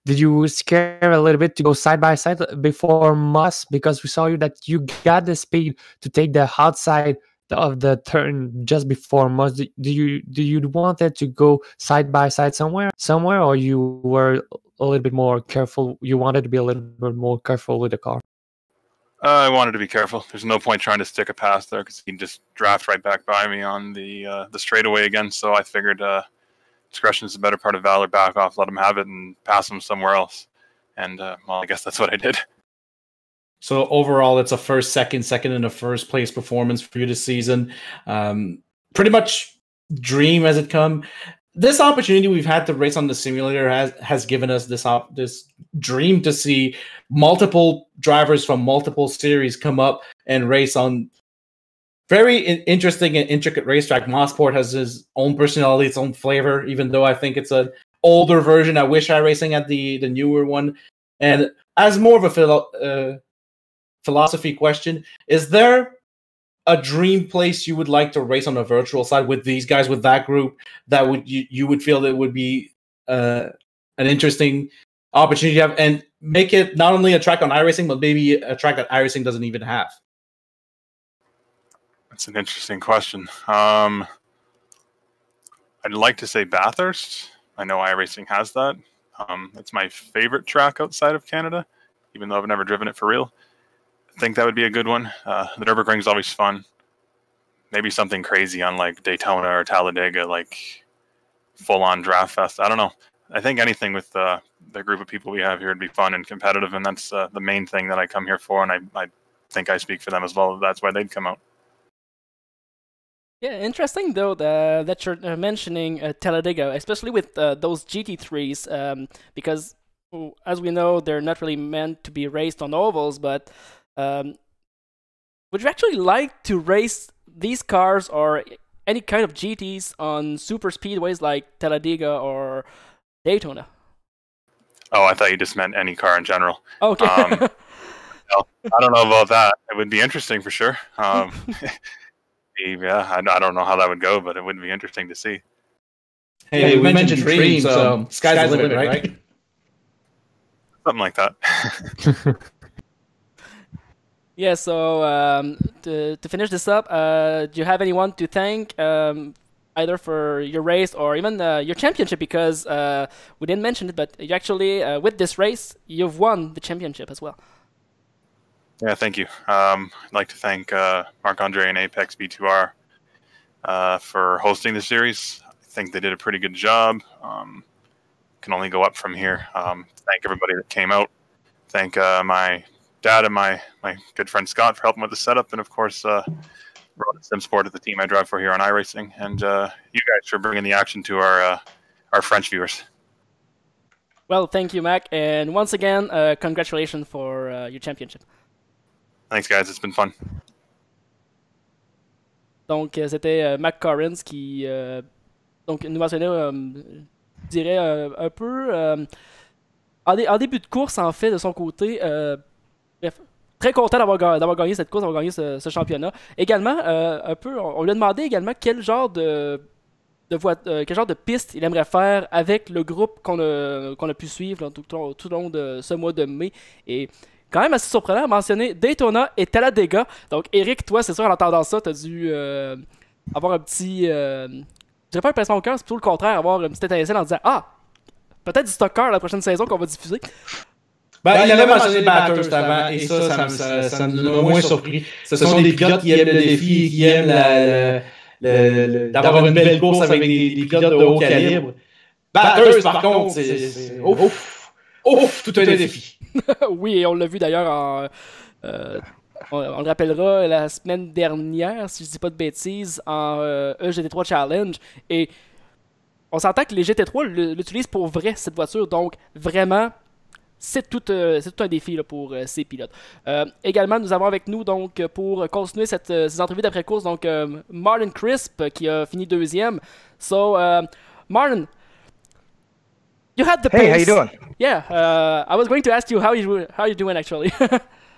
did you scare a little bit to go side by side before Moss, because we saw that you got the speed to take the outside of the turn just before Moss? Do you wanted to go side by side somewhere, or you were a little bit more careful? You wanted to be a little bit more careful with the car. I wanted to be careful. There's no point trying to stick a pass there because he'd just draft right back by me on the straightaway again. So I figured discretion is the better part of valor. Back off, let him have it, and pass him somewhere else. And well, I guess that's what I did. So overall, it's a second in a first place performance for you this season. Pretty much dream as it come. This opportunity we've had to race on the simulator has given us this dream to see multiple drivers from multiple series come up and race on very interesting and intricate racetrack. Mossport has his own personality, its own flavor, even though I think it's an older version. I wish I racing at the newer one. And as more of a philosophy question, is there a dream place you would like to race on a virtual side with these guys, with that group, that you would feel that would be an interesting opportunity to have, and make it not only a track on iRacing, but maybe a track that iRacing doesn't even have? That's an interesting question. I'd like to say Bathurst. I know iRacing has that. It's my favorite track outside of Canada, even though I've never driven it for real. I think that would be a good one. The Nürburgring is always fun. Maybe something crazy on like Daytona or Talladega, like full-on draft fest. I don't know. I think anything with the group of people we have here would be fun and competitive, and that's the main thing that I come here for, and I think I speak for them as well. That's why they'd come out. Yeah, interesting though that you're mentioning Talladega, especially with those GT3s, because as we know, they're not really meant to be raced on ovals, but would you actually like to race these cars or any kind of GTs on super speedways like Talladega or Daytona? Oh, I thought you just meant any car in general. Okay. No, I don't know about that. It would be interesting for sure. Yeah, I don't know how that would go, but it would be interesting to see. Hey, we mentioned dreams, so sky's the limit, right? Something like that. Yeah, so to finish this up, do you have anyone to thank, either for your race or even your championship? Because we didn't mention it, but you actually, with this race, you've won the championship as well. Yeah, thank you. I'd like to thank Marc-Andre and Apex B2R for hosting the series. I think they did a pretty good job. Can only go up from here. Thank everybody that came out. Thank my dad and my good friend Scott for helping with the setup, and of course Road SimSport at the team I drive for here on iRacing, and you guys for bringing the action to our French viewers. Well, thank you, Mac, and once again, congratulations for your championship. Thanks, guys. It's been fun. Donc, c'était Mac Corrins qui donc nous mentionnait, je dirais, un peu en début de course, en fait, de son côté. Bref, très content d'avoir gagné cette course, d'avoir gagné ce championnat. Également, un peu, on lui a demandé également quel genre de piste il aimerait faire avec le groupe qu'on a pu suivre tout au long de ce mois de mai. Et quand même assez surprenant à mentionner Daytona et Talladega. Donc, Eric, toi, c'est sûr, en entendant ça, t'as dû avoir un petit... je dirais pas un pincement au cœur, c'est plutôt le contraire, avoir une petite étincelle en disant « Ah, peut-être du stock car la prochaine saison qu'on va diffuser. » Il avait mentionné Bathurst avant, et ça nous a moins surpris. Ce sont des pilotes qui aiment le défi, qui aiment d'avoir une belle course avec des pilotes de haut calibre. Bathurst, par contre, c'est tout un défi. Oui, et on l'a vu d'ailleurs on le rappellera la semaine dernière, si je dis pas de bêtises, en EGT3 Challenge. Et on s'entend que les GT3 l'utilisent pour vrai, cette voiture. Donc, vraiment, c'est tout un défi là, pour ces pilotes. Également, nous avons avec nous, donc, pour continuer ces entrevues d'après-course, donc Martin Crisp, qui a fini deuxième. So, Martin, you had the pace. Hey, how you doing? Yeah, I was going to ask you how you doing actually.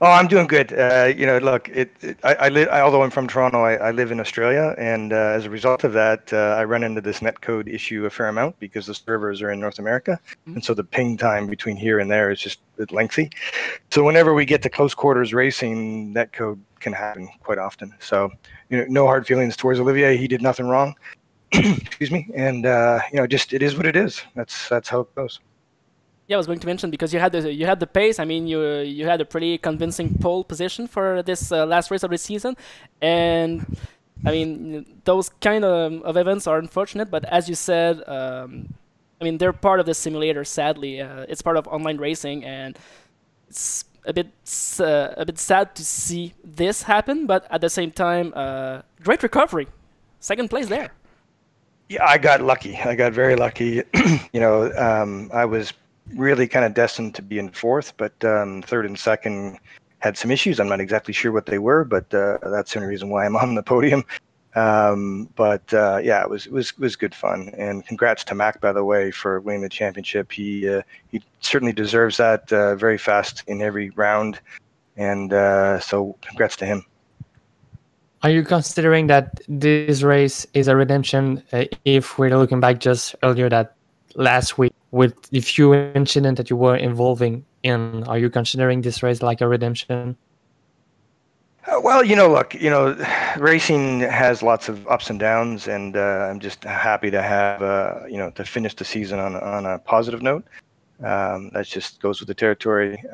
Oh, I'm doing good. Look, although I'm from Toronto, I live in Australia, and as a result of that, I run into this netcode issue a fair amount because the servers are in North America, and so the ping time between here and there is just lengthy. So whenever we get to close quarters racing, netcode can happen quite often. So, no hard feelings towards Olivier. He did nothing wrong. Excuse me, and just it is what it is. That's how it goes. Yeah, I was going to mention because you had the pace. I mean, you had a pretty convincing pole position for this last race of the season, and I mean those kind of events are unfortunate. But as you said, I mean they're part of the simulator. Sadly, it's part of online racing, and it's a bit sad to see this happen. But at the same time, great recovery, second place there. Yeah, I got lucky. I got very lucky. I was really kind of destined to be in fourth, but third and second had some issues. I'm not exactly sure what they were, but that's the only reason why I'm on the podium. Yeah, it was good fun, and congrats to Mac, by the way, for winning the championship. He certainly deserves that. Very fast in every round, and so congrats to him. Are you considering that this race is a redemption? If we're looking back just earlier that last week with the few incidents that you were involving in, are you considering this race like a redemption? Well, look, racing has lots of ups and downs, and I'm just happy to have, to finish the season on a positive note. That just goes with the territory.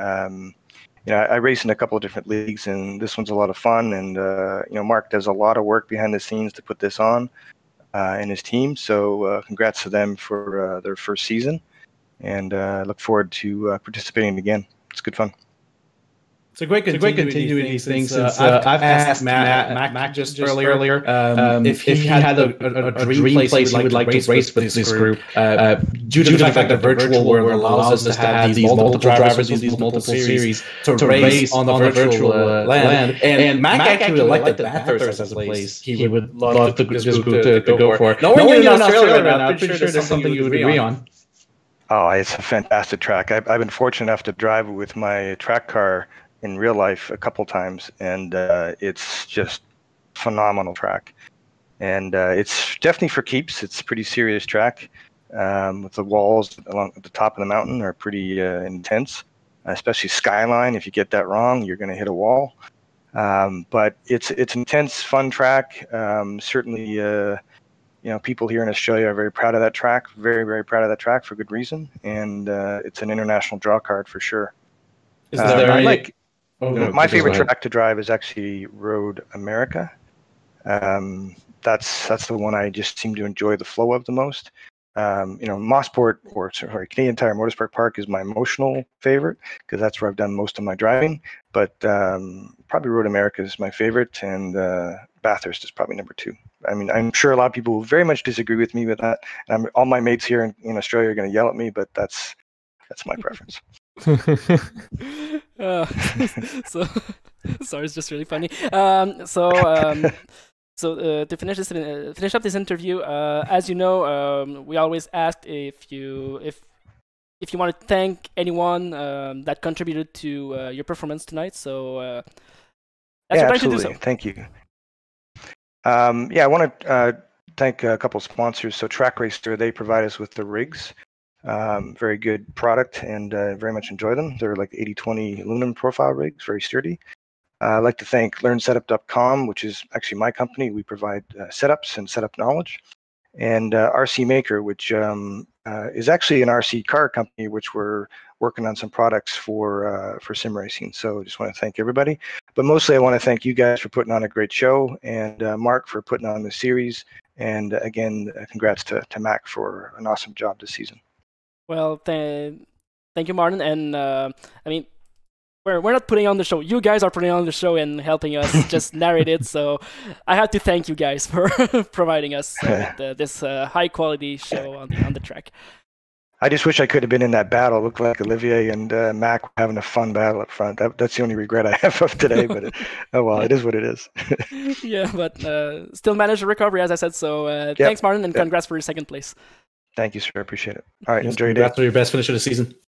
I race in a couple of different leagues, and this one's a lot of fun. And Mark does a lot of work behind the scenes to put this on, and his team. So congrats to them for their first season, and look forward to participating again. It's good fun. It's a great continuing these things. I've asked Mac just earlier if he had a dream place he would like to race with this group. Due to the fact that virtual world allows us to have these multiple drivers, these multiple series to race on the virtual land. And Mac actually liked the Bathurst as a place he would love this group to go for. Knowing you're in Australia right now, I'm pretty sure there's something you would agree on. Oh, it's a fantastic track. I've been fortunate enough to drive with my track car in real life a couple times, and it's just phenomenal track, and it's definitely for keeps. It's a pretty serious track, with the walls along at the top of the mountain are pretty intense, especially Skyline. If you get that wrong, you're going to hit a wall. But it's intense, fun track. Certainly, people here in Australia are very proud of that track, very, very proud of that track for good reason, and it's an international draw card for sure. Is there my favorite track to drive is actually Road America. That's the one I just seem to enjoy the flow of the most. Canadian Tire Motorsport Park is my emotional favorite because that's where I've done most of my driving. But probably Road America is my favorite, and Bathurst is probably number 2. I mean, I'm sure a lot of people will very much disagree with me with that. And all my mates here in Australia are going to yell at me, but that's my preference. Sorry, it's just really funny. So to finish up this interview, as you know, we always ask if you want to thank anyone that contributed to your performance tonight. So that's your time to do so. Thank you. I want to thank a couple sponsors. So Track Racer, they provide us with the rigs. Very good product, and very much enjoy them. They're like 80/20 aluminum profile rigs, very sturdy. I'd like to thank LearnSetup.com, which is actually my company. We provide setups and setup knowledge. And RC Maker, which is actually an RC car company, which we're working on some products for sim racing. So I just want to thank everybody. But mostly I want to thank you guys for putting on a great show, and Mark for putting on the series. And again, congrats to Mac for an awesome job this season. Well, thank you, Martin. And I mean, we're not putting on the show. You guys are putting on the show and helping us just narrate it. So I have to thank you guys for providing us this high quality show on the track. I just wish I could have been in that battle. It looked like Olivier and Mac were having a fun battle up front. That's the only regret I have of today. But oh well, it is what it is. Yeah, but still managed to recovery, as I said. So thanks, Martin, and congrats for your second place. Thank you, sir. I appreciate it. All right, enjoy your day. Congrats for your best finish of the season.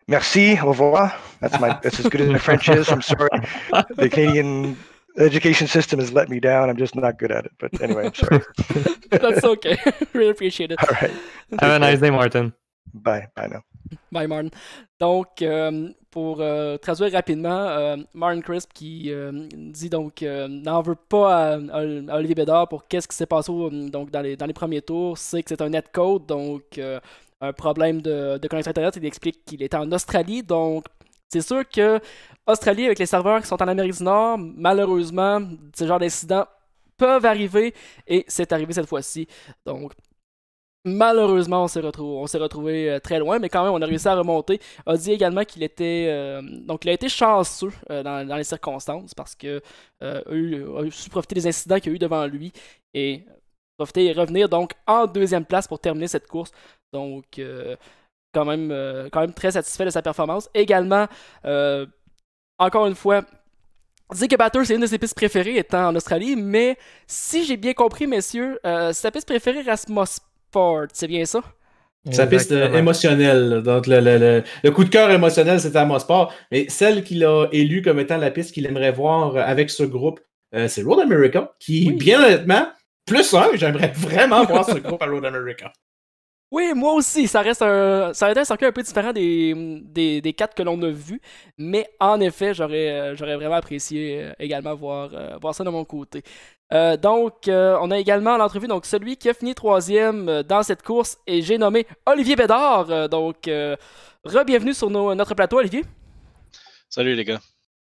Merci, au revoir. That's as good as my French is. I'm sorry. The Canadian education system has let me down. I'm just not good at it. But anyway, I'm sorry. That's okay. Really appreciate it. All right. Have a nice day, Martin. Bye. Bye now. Bye, Martin. Donc, pour traduire rapidement, Martin Crisp qui dit donc n'en veut pas à Olivier Bédard pour qu'est-ce qui s'est passé donc dans les premiers tours. C'est que c'est un netcode, donc un problème de connexion Internet. Il explique qu'il était en Australie, donc c'est sûr que Australie, avec les serveurs qui sont en Amérique du Nord, malheureusement, ce genre d'incidents peuvent arriver et c'est arrivé cette fois-ci. Donc, malheureusement, on s'est retrouvé très loin, mais quand même, on a réussi à remonter. A dit également qu'il était, donc il a été chanceux dans les circonstances parce que a su profiter des incidents qu'il y a eu devant lui et profiter et revenir donc en deuxième place pour terminer cette course. Donc, quand même très satisfait de sa performance. Également, encore une fois, dit que Bathurst c'est une de ses pistes préférées étant en Australie, mais si j'ai bien compris, messieurs, sa piste préférée Rasmus Sport, c'est bien ça? Sa piste émotionnelle. Donc, le coup de cœur émotionnel, c'était à Mosport. Mais celle qu'il a élue comme étant la piste qu'il aimerait voir avec ce groupe, c'est Road America, qui, bien honnêtement, plus un, j'aimerais vraiment voir ce groupe à Road America. Oui, moi aussi, ça reste un circuit un peu différent des 4 que l'on a vus, mais en effet, j'aurais vraiment apprécié également voir ça de mon côté. Donc, on a également l'entrevue, donc celui qui a fini 3e dans cette course, et j'ai nommé Olivier Bédard. Donc, re-bienvenue sur notre plateau, Olivier. Salut les gars.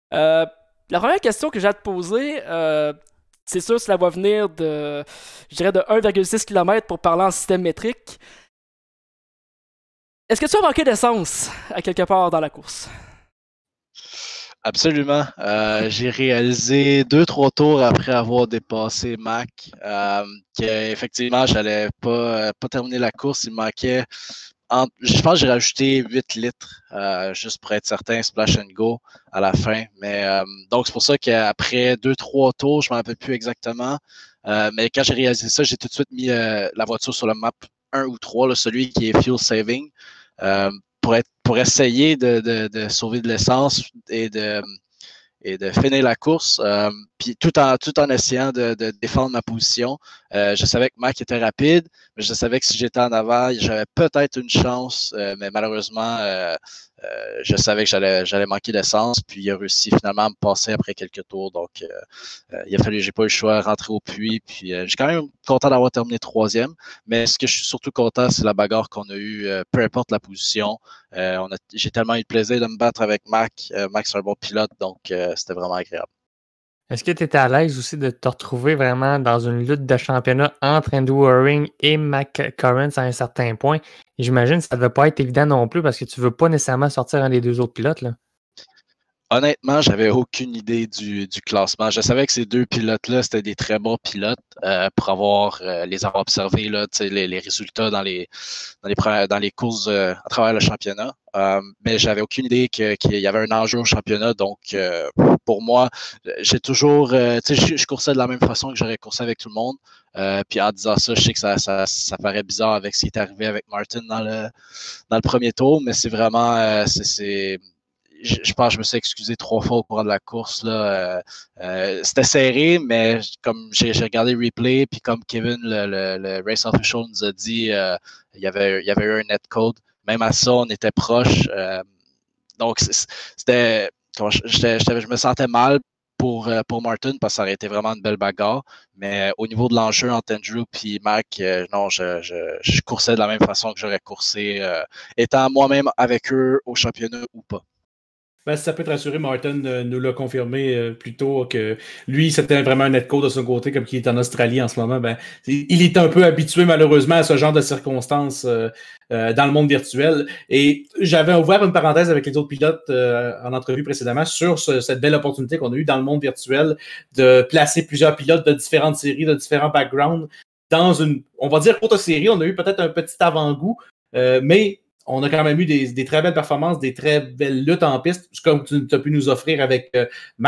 La première question que j'ai à te poser, c'est sûr, cela va venir de 1,6 km pour parler en système métrique. Est-ce que tu as manqué d'essence à quelque part dans la course? Absolument. J'ai réalisé 2-3 tours après avoir dépassé Mac qu'effectivement, j'allais pas terminer la course. Il manquait, je pense que j'ai rajouté 8 litres juste pour être certain, splash and go à la fin. Mais donc, c'est pour ça qu'après 2-3 tours, je ne m'en rappelle plus exactement. Mais quand j'ai réalisé ça, j'ai tout de suite mis la voiture sur la map 1 ou 3, là, celui qui est fuel saving, pour essayer de sauver de l'essence et de finir la course, puis tout en essayant de défendre ma position. Je savais que Mac était rapide, mais je savais que si j'étais en avant, j'avais peut-être une chance, mais malheureusement, je savais que j'allais manquer d'essence, puis il a réussi finalement à me passer après quelques tours, donc j'ai pas eu le choix de rentrer au puits, puis je suis quand même content d'avoir terminé 3e, mais ce que je suis surtout content, c'est la bagarre qu'on a eue, peu importe la position. J'ai tellement eu de plaisir de me battre avec Mac. Mac, c'est un bon pilote, donc c'était vraiment agréable. Est-ce que tu étais à l'aise aussi de te retrouver vraiment dans une lutte de championnat entre Andy Waring et Mac Currens à un certain point? Et j'imagine que ça ne devait pas être évident non plus parce que tu ne veux pas nécessairement sortir un des deux autres pilotes, là. Honnêtement, j'avais aucune idée du classement. Je savais que ces deux pilotes-là, c'était des très bons pilotes pour les avoir observés, là, les résultats dans les courses à travers le championnat. Mais j'avais aucune idée qu'il y avait un enjeu au championnat. Donc, pour moi, j'ai toujours, je coursais de la même façon que j'aurais coursé avec tout le monde. Puis en disant ça, je sais que ça paraît bizarre avec ce qui est arrivé avec Martin dans le premier tour, mais c'est vraiment, je pense que je me suis excusé 3 fois au cours de la course, là. C'était serré, mais comme j'ai regardé le replay, puis comme Kevin, le race official, nous a dit, il y avait eu un netcode. Même à ça, on était proche. Donc, je me sentais mal pour Martin parce que ça aurait été vraiment une belle bagarre. Mais au niveau de l'enjeu entre Andrew et Mac, non, je coursais de la même façon que j'aurais coursé, étant moi-même avec eux au championnat ou pas. Ben, si ça peut te rassurer, Martin nous l'a confirmé plus tôt que lui, c'était vraiment un netcode de son côté, comme qu'il est en Australie en ce moment. Ben, il est un peu habitué malheureusement à ce genre de circonstances dans le monde virtuel. Et j'avais ouvert une parenthèse avec les autres pilotes en entrevue précédemment sur cette belle opportunité qu'on a eue dans le monde virtuel de placer plusieurs pilotes de différentes séries, de différents backgrounds dans une, on va dire, courte série. On a eu peut-être un petit avant-goût, mais on a quand même eu des très belles performances, des très belles luttes en piste, comme tu as pu nous offrir avec Mac.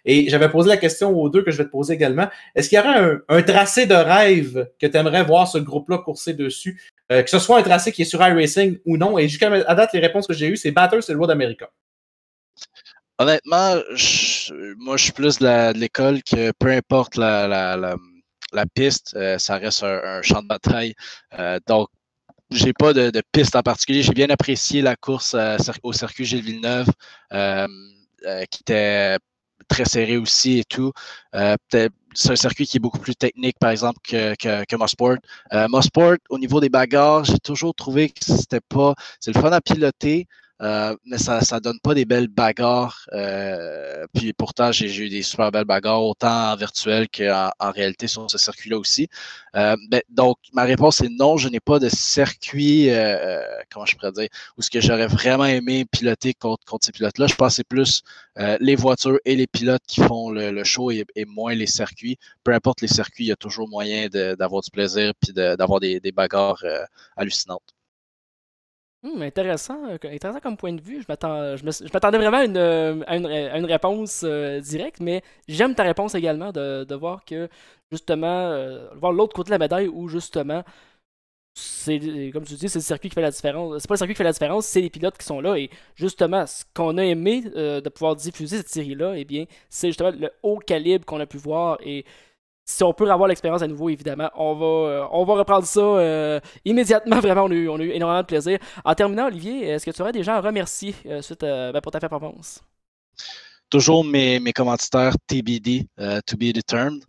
Et j'avais posé la question aux deux que je vais te poser également. Est-ce qu'il y aurait un tracé de rêve que tu aimerais voir ce groupe-là courser dessus? Que ce soit un tracé qui est sur iRacing ou non. Et jusqu'à date, les réponses que j'ai eues, c'est Bathurst et le Road America. Honnêtement, moi, je suis plus de l'école que peu importe la piste, ça reste un champ de bataille. Donc, j'ai pas de piste en particulier. J'ai bien apprécié la course au circuit Gilles Villeneuve, qui était très serré aussi et tout. C'est un circuit qui est beaucoup plus technique, par exemple, que Mosport. Mosport, au niveau des bagarres, j'ai toujours trouvé que c'est le fun à piloter, mais ça donne pas des belles bagarres. Puis pourtant, j'ai eu des super belles bagarres, autant en virtuel qu'en réalité sur ce circuit-là aussi. Donc, ma réponse est non, je n'ai pas de circuit, comment je pourrais dire, où ce que j'aurais vraiment aimé piloter contre ces pilotes-là. Je pense que c'est plus les voitures et les pilotes qui font le show et moins les circuits. Peu importe les circuits, il y a toujours moyen d'avoir du plaisir et d'avoir des bagarres hallucinantes. Intéressant comme point de vue. Je m'attendais vraiment à une réponse directe, mais j'aime ta réponse également de voir que, justement, voir l'autre côté de la médaille où, justement, c'est, comme tu dis, c'est le circuit qui fait la différence. C'est pas le circuit qui fait la différence, c'est les pilotes qui sont là. Et justement, ce qu'on a aimé de pouvoir diffuser cette série-là, eh bien, c'est justement le haut calibre qu'on a pu voir. Et si on peut avoir l'expérience à nouveau, évidemment, on va reprendre ça immédiatement. Vraiment, on a eu énormément de plaisir. En terminant, Olivier, est-ce que tu aurais des gens à remercier pour ta performance? Toujours mes commanditaires TBD, to be determined.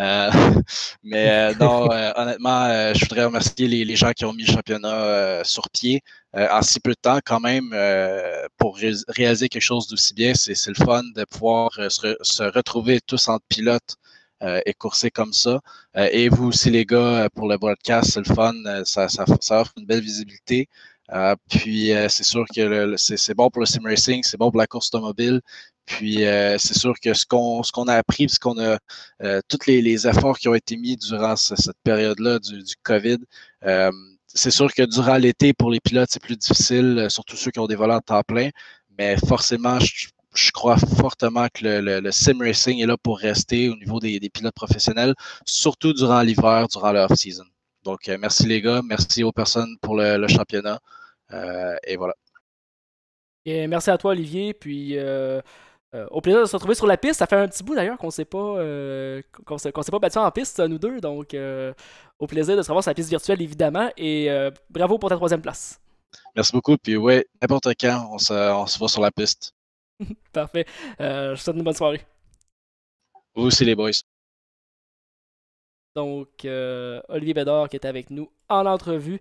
Non, honnêtement, je voudrais remercier les gens qui ont mis le championnat sur pied en si peu de temps quand même pour réaliser quelque chose d'aussi bien. C'est le fun de pouvoir se retrouver tous entre pilotes et courser comme ça. Et vous aussi, les gars, pour le broadcast, c'est le fun. Ça offre une belle visibilité. Puis c'est sûr que c'est bon pour le sim racing, c'est bon pour la course automobile. Puis c'est sûr que ce qu'on a appris, ce qu'on a tous les efforts qui ont été mis durant cette période-là du COVID, c'est sûr que durant l'été, pour les pilotes, c'est plus difficile, surtout ceux qui ont des volants de temps plein. Mais forcément, je crois fortement que le sim racing est là pour rester au niveau des pilotes professionnels, surtout durant l'hiver, durant le off-season. Donc, merci les gars, merci aux personnes pour le championnat. Et voilà. Et merci à toi, Olivier. Puis, au plaisir de se retrouver sur la piste. Ça fait un petit bout d'ailleurs qu'on s'est pas battu en piste, nous deux. Donc, au plaisir de se revoir sur la piste virtuelle, évidemment. Et bravo pour ta 3e place. Merci beaucoup. Puis, ouais, n'importe quand, on se voit sur la piste. Parfait. Je te souhaite une bonne soirée. Vous aussi, les boys. Donc, Olivier Bédard qui était avec nous en entrevue.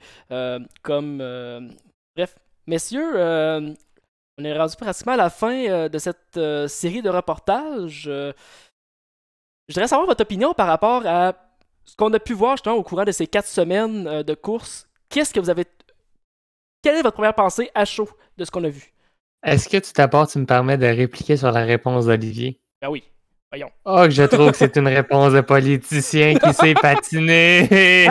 Bref, messieurs, on est rendu pratiquement à la fin de cette série de reportages. Je voudrais savoir votre opinion par rapport à ce qu'on a pu voir justement au courant de ces 4 semaines de course. Quelle est votre première pensée à chaud de ce qu'on a vu? Est-ce que tu me permets de répliquer sur la réponse d'Olivier? Ben oui, voyons. Oh, que je trouve que c'est une réponse de politicien qui s'est patiné.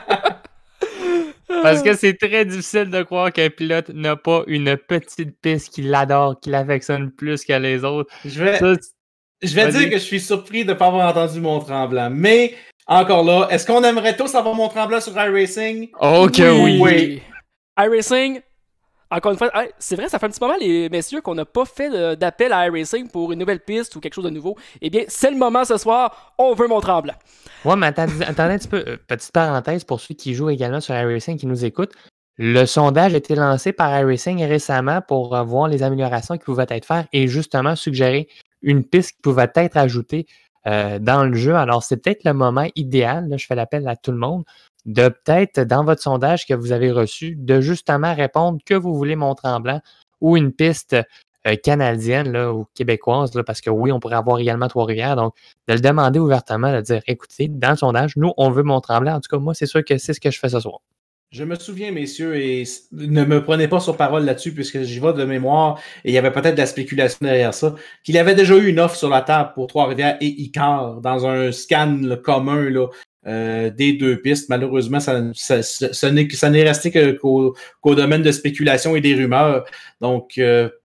Parce que c'est très difficile de croire qu'un pilote n'a pas une petite piste qu'il adore, qu'il affectionne plus que les autres. Je vais dire que je suis surpris de ne pas avoir entendu Mont-Tremblant. Mais, encore là, est-ce qu'on aimerait tous avoir Mont-Tremblant sur iRacing? Oh que oui! iRacing, encore une fois, c'est vrai, ça fait un petit moment, les messieurs, qu'on n'a pas fait d'appel à iRacing pour une nouvelle piste ou quelque chose de nouveau. Eh bien, c'est le moment ce soir, on veut Mont-Tremblant. Ouais, mais attendez un petit peu. Petite parenthèse pour ceux qui jouent également sur iRacing qui nous écoutent. Le sondage a été lancé par iRacing récemment pour voir les améliorations qui pouvaient être faites et justement suggérer une piste qui pouvait être ajoutée dans le jeu. Alors, c'est peut-être le moment idéal, là, je fais l'appel à tout le monde, de peut-être, dans votre sondage que vous avez reçu, de justement répondre que vous voulez Mont-Tremblant ou une piste canadienne là, ou québécoise, là, parce que oui, on pourrait avoir également Trois-Rivières. Donc, de le demander ouvertement, de dire, écoutez, dans le sondage, nous, on veut Mont-Tremblant. En tout cas, moi, c'est sûr que c'est ce que je fais ce soir. Je me souviens, messieurs, et ne me prenez pas sur parole là-dessus, puisque j'y vais de mémoire, et il y avait peut-être de la spéculation derrière ça, qu'il avait déjà eu une offre sur la table pour Trois-Rivières et Icar dans un scan commun là, des 2 pistes. Malheureusement, ça n'est resté qu'au domaine de spéculation et des rumeurs. Donc,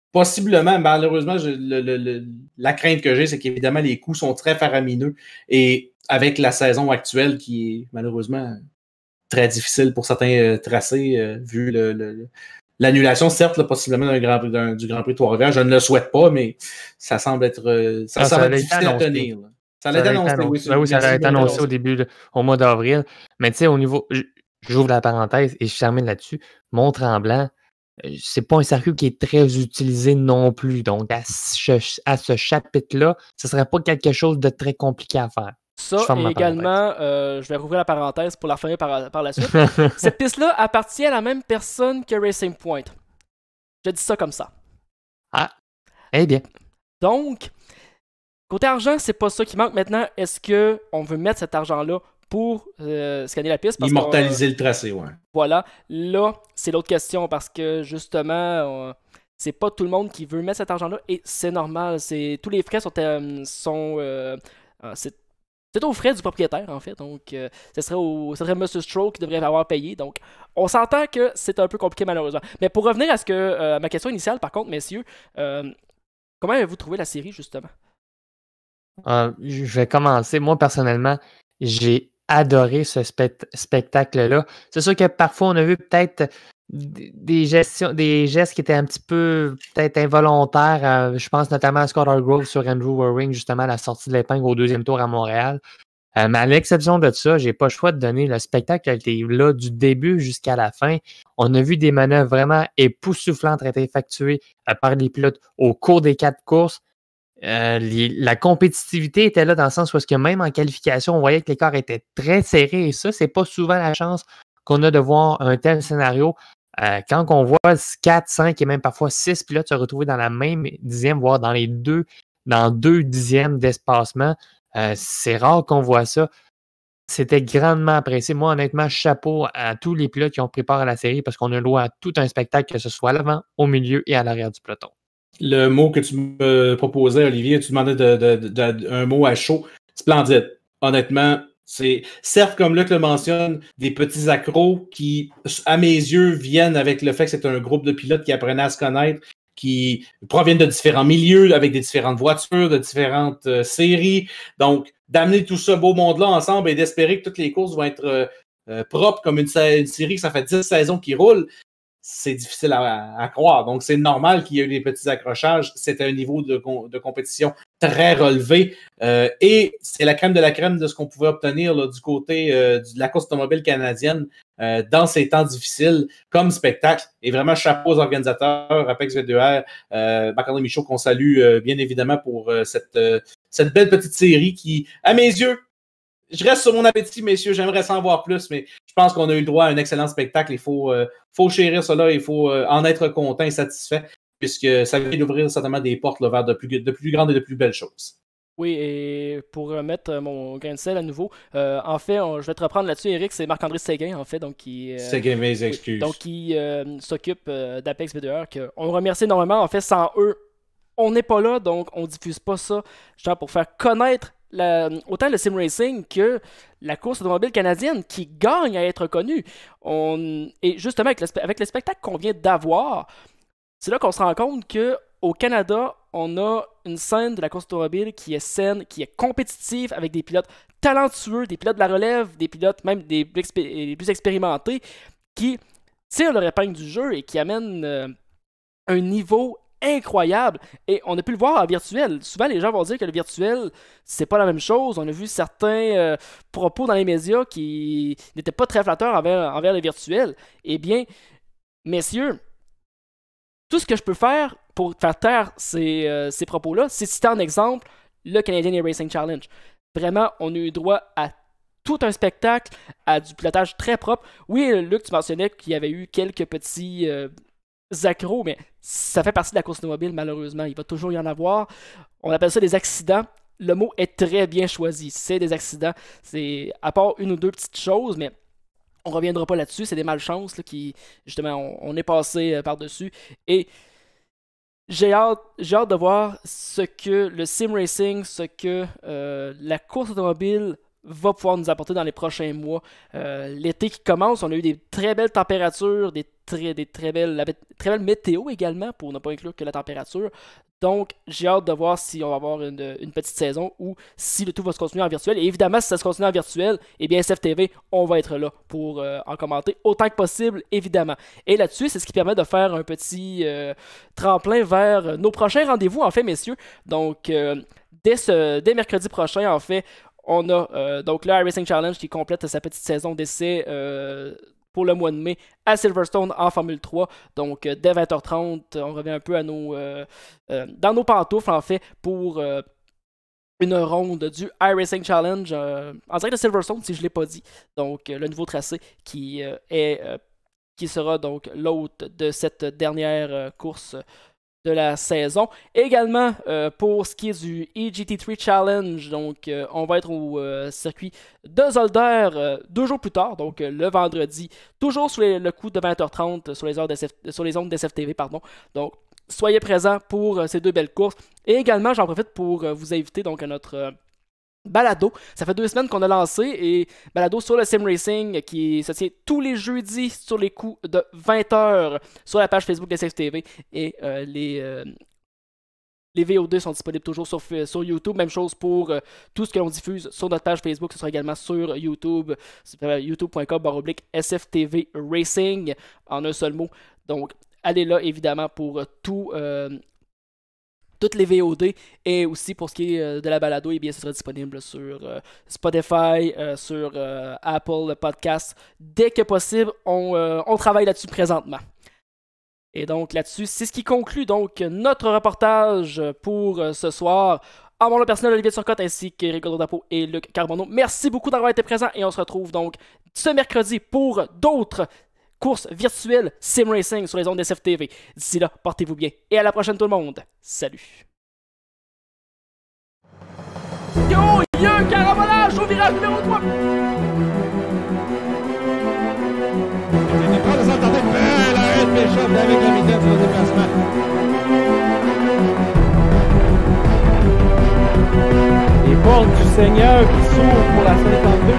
Possiblement, malheureusement, la crainte que j'ai, c'est qu'évidemment, les coûts sont très faramineux. Et avec la saison actuelle qui est malheureusement très difficile pour certains tracés, vu l'annulation, certes, là, possiblement du Grand Prix de Trois-Rivières. Je ne le souhaite pas, mais ça semble être ça va être difficile à tenir. Là. Ça l'a été annoncé, oui. Oui, ça a été annoncé au mois d'avril. Mais tu sais, au niveau. J'ouvre la parenthèse et je termine là-dessus. Mont-Tremblant, c'est pas un circuit qui est très utilisé non plus. Donc, à ce chapitre-là, ce serait pas quelque chose de très compliqué à faire. Ça, et également, je vais rouvrir la parenthèse pour la refermer par la suite. Cette piste-là appartient à la même personne que Racing Point. Je dis ça comme ça. Ah, eh bien. Donc, côté argent, c'est pas ça qui manque maintenant. Est-ce qu'on veut mettre cet argent-là pour scanner la piste? Immortaliser le tracé, ouais. Voilà. Là, c'est l'autre question parce que justement, c'est pas tout le monde qui veut mettre cet argent-là et c'est normal. Tous les frais c'est aux frais du propriétaire, en fait. Donc, ce serait M. Stroll qui devrait avoir payé. Donc, on s'entend que c'est un peu compliqué, malheureusement. Mais pour revenir à ma question initiale, par contre, messieurs, comment avez-vous trouvé la série, justement? Je vais commencer. Moi, personnellement, j'ai adoré ce spectacle-là. C'est sûr que parfois, on a vu peut-être des gestes qui étaient un petit peu peut-être involontaires. Je pense notamment à Scott Hargrove sur Andrew Waring, justement, à la sortie de l'épingle au deuxième tour à Montréal. Mais à l'exception de ça, j'ai pas le choix de donner le spectacle qui a été là du début jusqu'à la fin. On a vu des manœuvres vraiment époustouflantes être effectuées par les pilotes au cours des 4 courses. La compétitivité était là dans le sens où est-ce que même en qualification, on voyait que l'écart était très serré et ça, c'est pas souvent la chance qu'on a de voir un tel scénario. Quand on voit 4, 5 et même parfois 6 pilotes se retrouver dans la même dixième, voire dans deux dixièmes d'espacement, c'est rare qu'on voit ça. C'était grandement apprécié. Moi, honnêtement, chapeau à tous les pilotes qui ont pris part à la série parce qu'on a le droit à tout un spectacle, que ce soit à l'avant, au milieu et à l'arrière du peloton. Le mot que tu me proposais, Olivier, tu demandais un mot à chaud. Splendide. Honnêtement, c'est certes, comme Luc le mentionne, des petits accros qui, à mes yeux, viennent avec le fait que c'est un groupe de pilotes qui apprenaient à se connaître, qui proviennent de différents milieux, avec des différentes voitures, de différentes séries. Donc, d'amener tout ce beau monde-là ensemble et d'espérer que toutes les courses vont être propres comme une série que ça fait 10 saisons qui roule, c'est difficile à croire. Donc, c'est normal qu'il y ait eu des petits accrochages. C'est un niveau de compétition très relevé. Et c'est la crème de la crème de ce qu'on pouvait obtenir là, du côté de la course automobile canadienne dans ces temps difficiles comme spectacle. Et vraiment, chapeau aux organisateurs, Apex V2R, Marc-André Michaud, qu'on salue bien évidemment pour cette belle petite série qui, à mes yeux, je reste sur mon appétit, messieurs. J'aimerais s'en voir plus, mais je pense qu'on a eu le droit à un excellent spectacle. Il faut chérir cela, il faut en être content et satisfait, puisque ça vient d'ouvrir certainement des portes là, vers de plus grandes et de plus belles choses. Oui, et pour mettre mon grain de sel à nouveau, en fait, je vais te reprendre là-dessus, Eric, c'est Marc-André Séguin, en fait, donc Séguin, mes excuses. Oui, donc qui s'occupe d'Apex V2R, on remercie énormément. En fait, sans eux, on n'est pas là, donc on diffuse pas ça, genre pour faire connaître autant le sim racing que la course automobile canadienne qui gagne à être connue. Et justement, avec le spectacle qu'on vient d'avoir, c'est là qu'on se rend compte qu'au Canada, on a une scène de la course automobile qui est saine, qui est compétitive, avec des pilotes talentueux, des pilotes de la relève, des pilotes même les plus expérimentés, qui tirent leur épingle du jeu et qui amènent un niveau incroyable. Et on a pu le voir en virtuel. Souvent, les gens vont dire que le virtuel, c'est pas la même chose. On a vu certains propos dans les médias qui n'étaient pas très flatteurs envers le virtuel. Eh bien, messieurs, tout ce que je peux faire pour faire taire ces propos-là, c'est citer en exemple le Canadian Racing Challenge. Vraiment, on a eu droit à tout un spectacle, à du pilotage très propre. Oui, Luc, tu mentionnais qu'il y avait eu quelques petits accros, mais ça fait partie de la course automobile, malheureusement. Il va toujours y en avoir. On appelle ça des accidents. Le mot est très bien choisi. C'est des accidents. C'est à part une ou deux petites choses, mais on reviendra pas là-dessus. C'est des malchances là, qui, justement, on est passé par-dessus. Et j'ai hâte de voir ce que le sim racing, ce que la course automobile va pouvoir nous apporter dans les prochains mois. L'été qui commence, on a eu des très belles températures, des très belle météo également, pour ne pas inclure que la température. Donc, j'ai hâte de voir si on va avoir une petite saison ou si le tout va se continuer en virtuel. Et évidemment, si ça se continue en virtuel, eh bien, SFTV, on va être là pour en commenter autant que possible, évidemment. Et là-dessus, c'est ce qui permet de faire un petit tremplin vers nos prochains rendez-vous, en fait, messieurs. Donc, dès mercredi prochain, en fait, on a donc le iRacing Challenge qui complète sa petite saison d'essai pour le mois de mai à Silverstone en Formule 3. Donc, dès 20h30, on revient un peu à dans nos pantoufles, en fait, pour une ronde du iRacing Challenge en direct de Silverstone, si je ne l'ai pas dit. Donc, le nouveau tracé qui sera donc l'hôte de cette dernière course de la saison. Également, pour ce qui est du EGT3 Challenge, donc on va être au circuit de Zolder 2 jours plus tard, donc le vendredi, toujours sous le coup de 20h30 sur les ondes d'SFTV, pardon. Donc, soyez présents pour ces 2 belles courses. Et également, j'en profite pour vous inviter donc à notre balado. Ça fait 2 semaines qu'on a lancé, et balado sur le sim racing qui se tient tous les jeudis sur les coups de 20h sur la page Facebook de SFTV, et les VOD sont disponibles toujours sur YouTube. Même chose pour tout ce que l'on diffuse sur notre page Facebook. Ce sera également sur YouTube, youtube.com/SFTV Racing en un seul mot. Donc allez là évidemment pour toutes les VOD, et aussi pour ce qui est de la balado, eh bien, ce sera disponible sur Spotify, sur Apple Podcasts. Dès que possible, on travaille là-dessus présentement. Et donc là-dessus, c'est ce qui conclut donc notre reportage pour ce soir. En mon nom personnel, Olivier Turcotte, ainsi que Ricardo Dapo et Luc Carbonneau. Merci beaucoup d'avoir été présents, et on se retrouve donc ce mercredi pour d'autres course virtuelle sim racing sur les ondes SFTV. D'ici là, portez-vous bien et à la prochaine tout le monde. Salut. Yo, il y a un carambolage au virage numéro 3. La haine m'échappe avec la vitesse de déplacement. Les portes du Seigneur qui s'ouvrent pour la 52.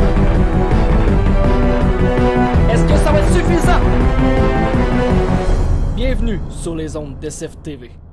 Est-ce que ça va être suffisant? Bienvenue sur les ondes d'SFTV.